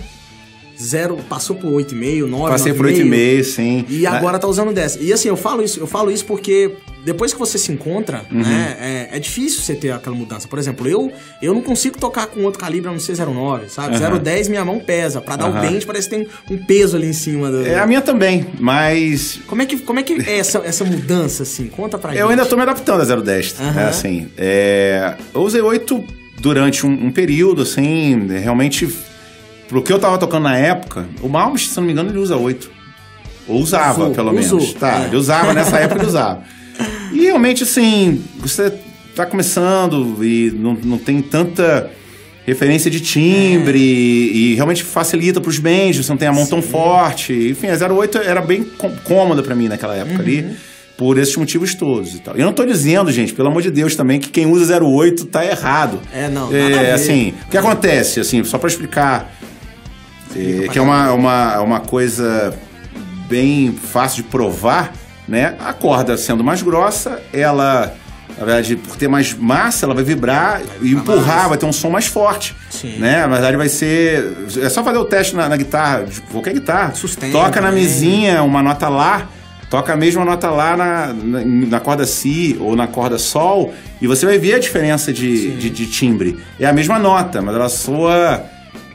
Zero, passou por oito vírgula cinco, nove, Passei por oito vírgula cinco, sim. E agora tá usando dez. E assim, eu falo isso, eu falo isso porque depois que você se encontra, uhum. né, é, é difícil você ter aquela mudança. Por exemplo, eu, eu não consigo tocar com outro calibre a não ser zero nove, sabe? Uhum. zero dez minha mão pesa. Pra dar uhum. o bend parece que tem um peso ali em cima. Do... É, a minha também, mas... Como é que, como é, que é essa, essa mudança, assim? Conta pra eu gente. Eu ainda tô me adaptando a zero dez, uhum. é, assim. É, eu usei oito durante um, um período, assim, realmente... Pro que eu tava tocando na época, o Malmsteen, se não me engano, ele usa oito. Ou usava, usou, pelo usou. menos. Tá, é. ele usava, nessa época ele usava. E realmente, assim, você tá começando e não, não tem tanta referência de timbre é. e, e realmente facilita pros banjos, você não tem a mão Sim. tão forte. Enfim, a zero oito era bem cômoda pra mim naquela época uhum. ali, por esses motivos todos e tal. Eu não tô dizendo, gente, pelo amor de Deus também, que quem usa zero oito tá errado. É, não, nada é, a ver. Assim, o que acontece, assim, só pra explicar... É, que é uma, uma, uma coisa bem fácil de provar, né? A corda sendo mais grossa, ela, na verdade, por ter mais massa, ela vai vibrar vai e empurrar, mais. vai ter um som mais forte. Sim. Né? Na verdade, vai ser... É só fazer o teste na, na guitarra, de qualquer guitarra. Sustenta, toca na também. mesinha uma nota Lá, toca a mesma nota Lá na, na, na corda Si ou na corda Sol, e você vai ver a diferença de, de, de timbre. É a mesma nota, mas ela soa...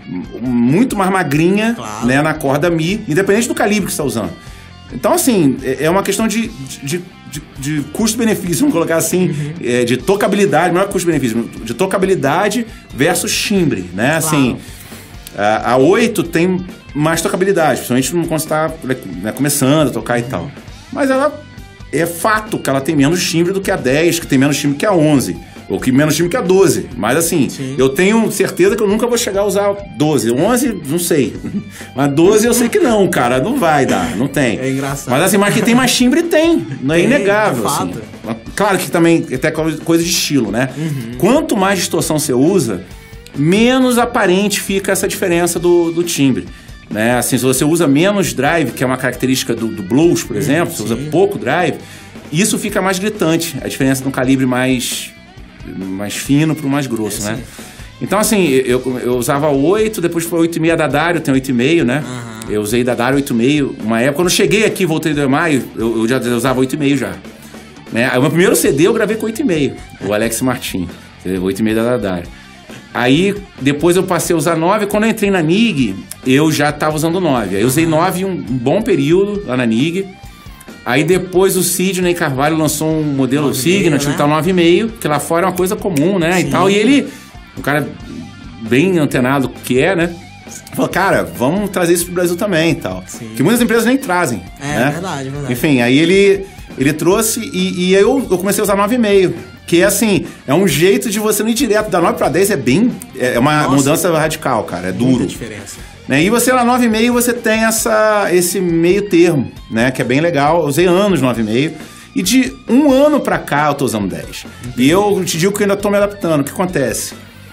muito mais magrinha, claro. né, na corda Mi, independente do calibre que você está usando. Então, assim, é uma questão de, de, de, de custo-benefício, vamos colocar assim, uhum. é, de tocabilidade, não é custo-benefício, de tocabilidade versus timbre, né? Claro. Assim, a, a oito tem mais tocabilidade, principalmente quando você está, né, começando a tocar e uhum. tal. Mas ela é fato que ela tem menos timbre do que a dez, que tem menos timbre que a onze. Ou que menos time que a doze. Mas assim, Sim. eu tenho certeza que eu nunca vou chegar a usar doze. onze, não sei. Mas doze eu sei que não, cara. Não vai dar, não tem. É engraçado. Mas assim, mas que tem mais timbre, tem. Não é tem, inegável. É assim. Claro que também é até coisa de estilo, né? Uhum. Quanto mais distorção você usa, menos aparente fica essa diferença do, do timbre. Né? Assim, se você usa menos drive, que é uma característica do, do blues, por exemplo, uhum, você usa pouco drive, isso fica mais gritante. A diferença de um calibre mais... mais fino para o mais grosso, é, né? Sim. Então, assim, eu, eu usava oito, depois foi oito vírgula cinco a Daddario, tem oito vírgula cinco, né? Uhum. Eu usei Daddario oito vírgula cinco, uma época, quando eu cheguei aqui, voltei do E M A, eu, eu já eu usava oito vírgula cinco já. Né? O meu primeiro C D eu gravei com oito vírgula cinco, o Alex Martin, oito vírgula cinco da Daddario. Aí, depois eu passei a usar nove, quando eu entrei na N I G, eu já estava usando nove. Aí eu usei nove um, um bom período lá na N I G. Aí depois o Sidney Carvalho lançou um modelo Signature, né? Então nove vírgula cinco, que lá fora é uma coisa comum, né? Sim. E tal. E ele, um cara bem antenado que é, né? Falou, cara, vamos trazer isso pro Brasil também e tal. Sim. Que muitas empresas nem trazem. É, né? verdade, verdade. Enfim, aí ele, ele trouxe e, e aí eu, eu comecei a usar nove vírgula cinco. Que é assim, é um jeito de você não ir direto. Da nove para dez é bem... É uma Nossa, mudança radical, cara. É duro. Muita diferença. Né? E você na nove vírgula cinco você tem essa, esse meio termo, né? Que é bem legal. Eu usei anos nove vírgula cinco. E de um ano pra cá eu tô usando dez. E eu te digo que eu ainda tô me adaptando. O que acontece?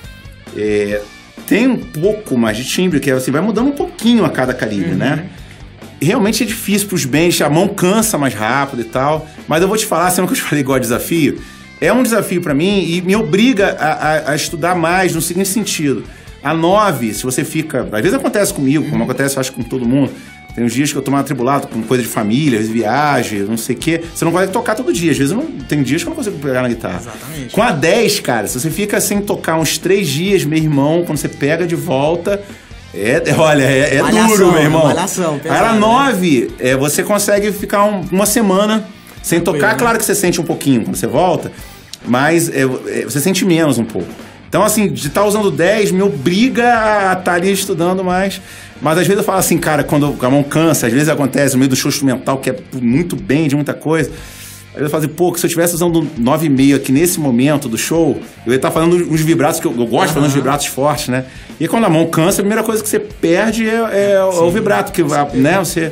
É, tem um pouco mais de timbre, que é assim, vai mudando um pouquinho a cada calibre, uhum. né? Realmente é difícil pros bens, a mão cansa mais rápido e tal. Mas eu vou te falar, sendo que eu te falei igual desafio, é um desafio pra mim e me obriga a, a, a estudar mais no seguinte sentido. A nove, se você fica... Às vezes acontece comigo, como acontece, eu acho, com todo mundo. Tem uns dias que eu tô mais atribulado com coisa de família, viagem, não sei o quê. Você não vai tocar todo dia. Às vezes eu não, tem dias que eu não consigo pegar na guitarra. Exatamente. Com a dez, cara, se você fica sem tocar uns três dias, meu irmão, quando você pega de volta... É, olha, é, é duro, meu irmão. Malhação, pesado, a nove, né? é, você consegue ficar um, uma semana sem Tranquilo, tocar. Né? Claro que você sente um pouquinho quando você volta, mas é, é, você sente menos um pouco. Então, assim, de estar usando dez me obriga a estar ali estudando mais. Mas às vezes eu falo assim, cara, quando a mão cansa, às vezes acontece no meio do show instrumental, que é muito bem, de muita coisa. Às vezes eu falo assim, pô, que se eu estivesse usando nove e meio aqui nesse momento do show, eu ia estar fazendo uns vibratos, que eu, eu gosto uhum. de fazer uns vibratos fortes, né? E quando a mão cansa, a primeira coisa que você perde é, é Sim, o vibrato, que vai, né, você...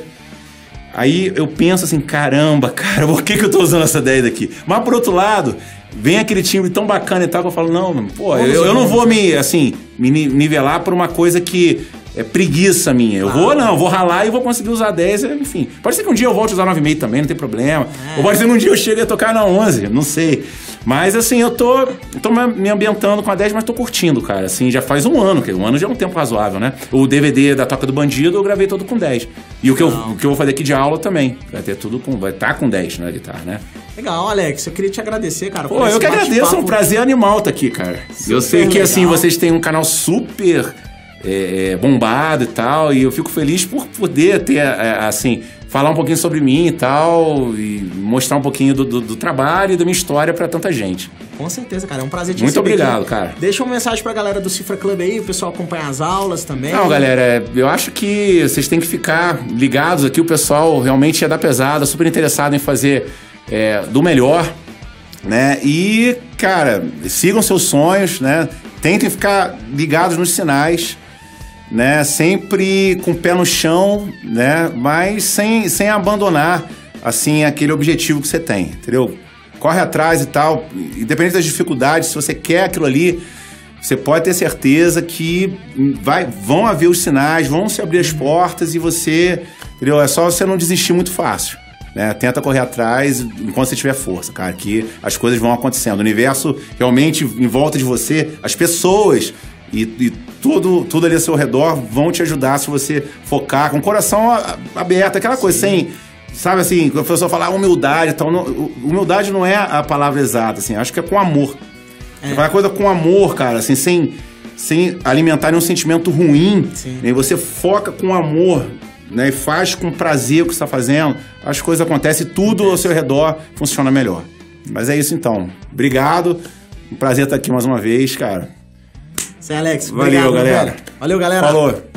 Aí eu penso assim, caramba, cara, por que, que eu tô usando essa dez aqui? Mas por outro lado, vem aquele timbre tão bacana e tal, que eu falo, não, pô, eu, eu não vou me, assim, me nivelar por uma coisa que é preguiça minha. Eu ah, vou, não, eu vou ralar e vou conseguir usar dez, enfim. Pode ser que um dia eu volte a usar nove e meio também, não tem problema. É. Ou pode ser que um dia eu chegue a tocar na onze, não sei. Mas, assim, eu tô, eu tô me ambientando com a dez, mas tô curtindo, cara. Assim, já faz um ano, que um ano já é um tempo razoável, né? O D V D da Toca do Bandido eu gravei todo com dez. E o que, eu, o que eu vou fazer aqui de aula também. Vai ter tudo com... Vai estar tá com dez na guitarra, né? Legal, Alex. Eu queria te agradecer, cara. Pô, eu que agradeço. É um prazer animal estar aqui, cara. Super eu sei que, legal. assim, vocês têm um canal super... É, bombado e tal, e eu fico feliz por poder ter, é, assim, falar um pouquinho sobre mim e tal, e mostrar um pouquinho do, do, do trabalho e da minha história pra tanta gente. Com certeza, cara, é um prazer te Muito obrigado, aqui. cara. Deixa uma mensagem pra galera do Cifra Club aí, o pessoal acompanha as aulas também. Não, galera, eu acho que vocês têm que ficar ligados aqui, o pessoal realmente é da pesada, super interessado em fazer é, do melhor, né, e, cara, sigam seus sonhos, né, tentem ficar ligados nos sinais, né, sempre com o pé no chão, né, mas sem, sem abandonar, assim, aquele objetivo que você tem, entendeu? Corre atrás e tal, independente das dificuldades, se você quer aquilo ali, você pode ter certeza que vai, vão haver os sinais, vão se abrir as portas e você, entendeu? É só você não desistir muito fácil, né? Tenta correr atrás enquanto você tiver força, cara, que as coisas vão acontecendo. O universo realmente em volta de você, as pessoas e, e tudo, tudo ali ao seu redor vão te ajudar se você focar com o coração aberto, aquela coisa, Sim. sem... Sabe assim, quando a pessoa fala humildade e tal, não, humildade não é a palavra exata, assim, acho que é com amor. É. Você faz a coisa com amor, cara, assim, sem, sem alimentar nenhum sentimento ruim, né? E você foca com amor, né? E faz com prazer o que você está fazendo, as coisas acontecem, tudo ao seu redor funciona melhor. Mas é isso então. Obrigado, um prazer estar aqui mais uma vez, cara. Sim, Alex. Valeu, obrigado, galera. Velho. Valeu, galera. Falou.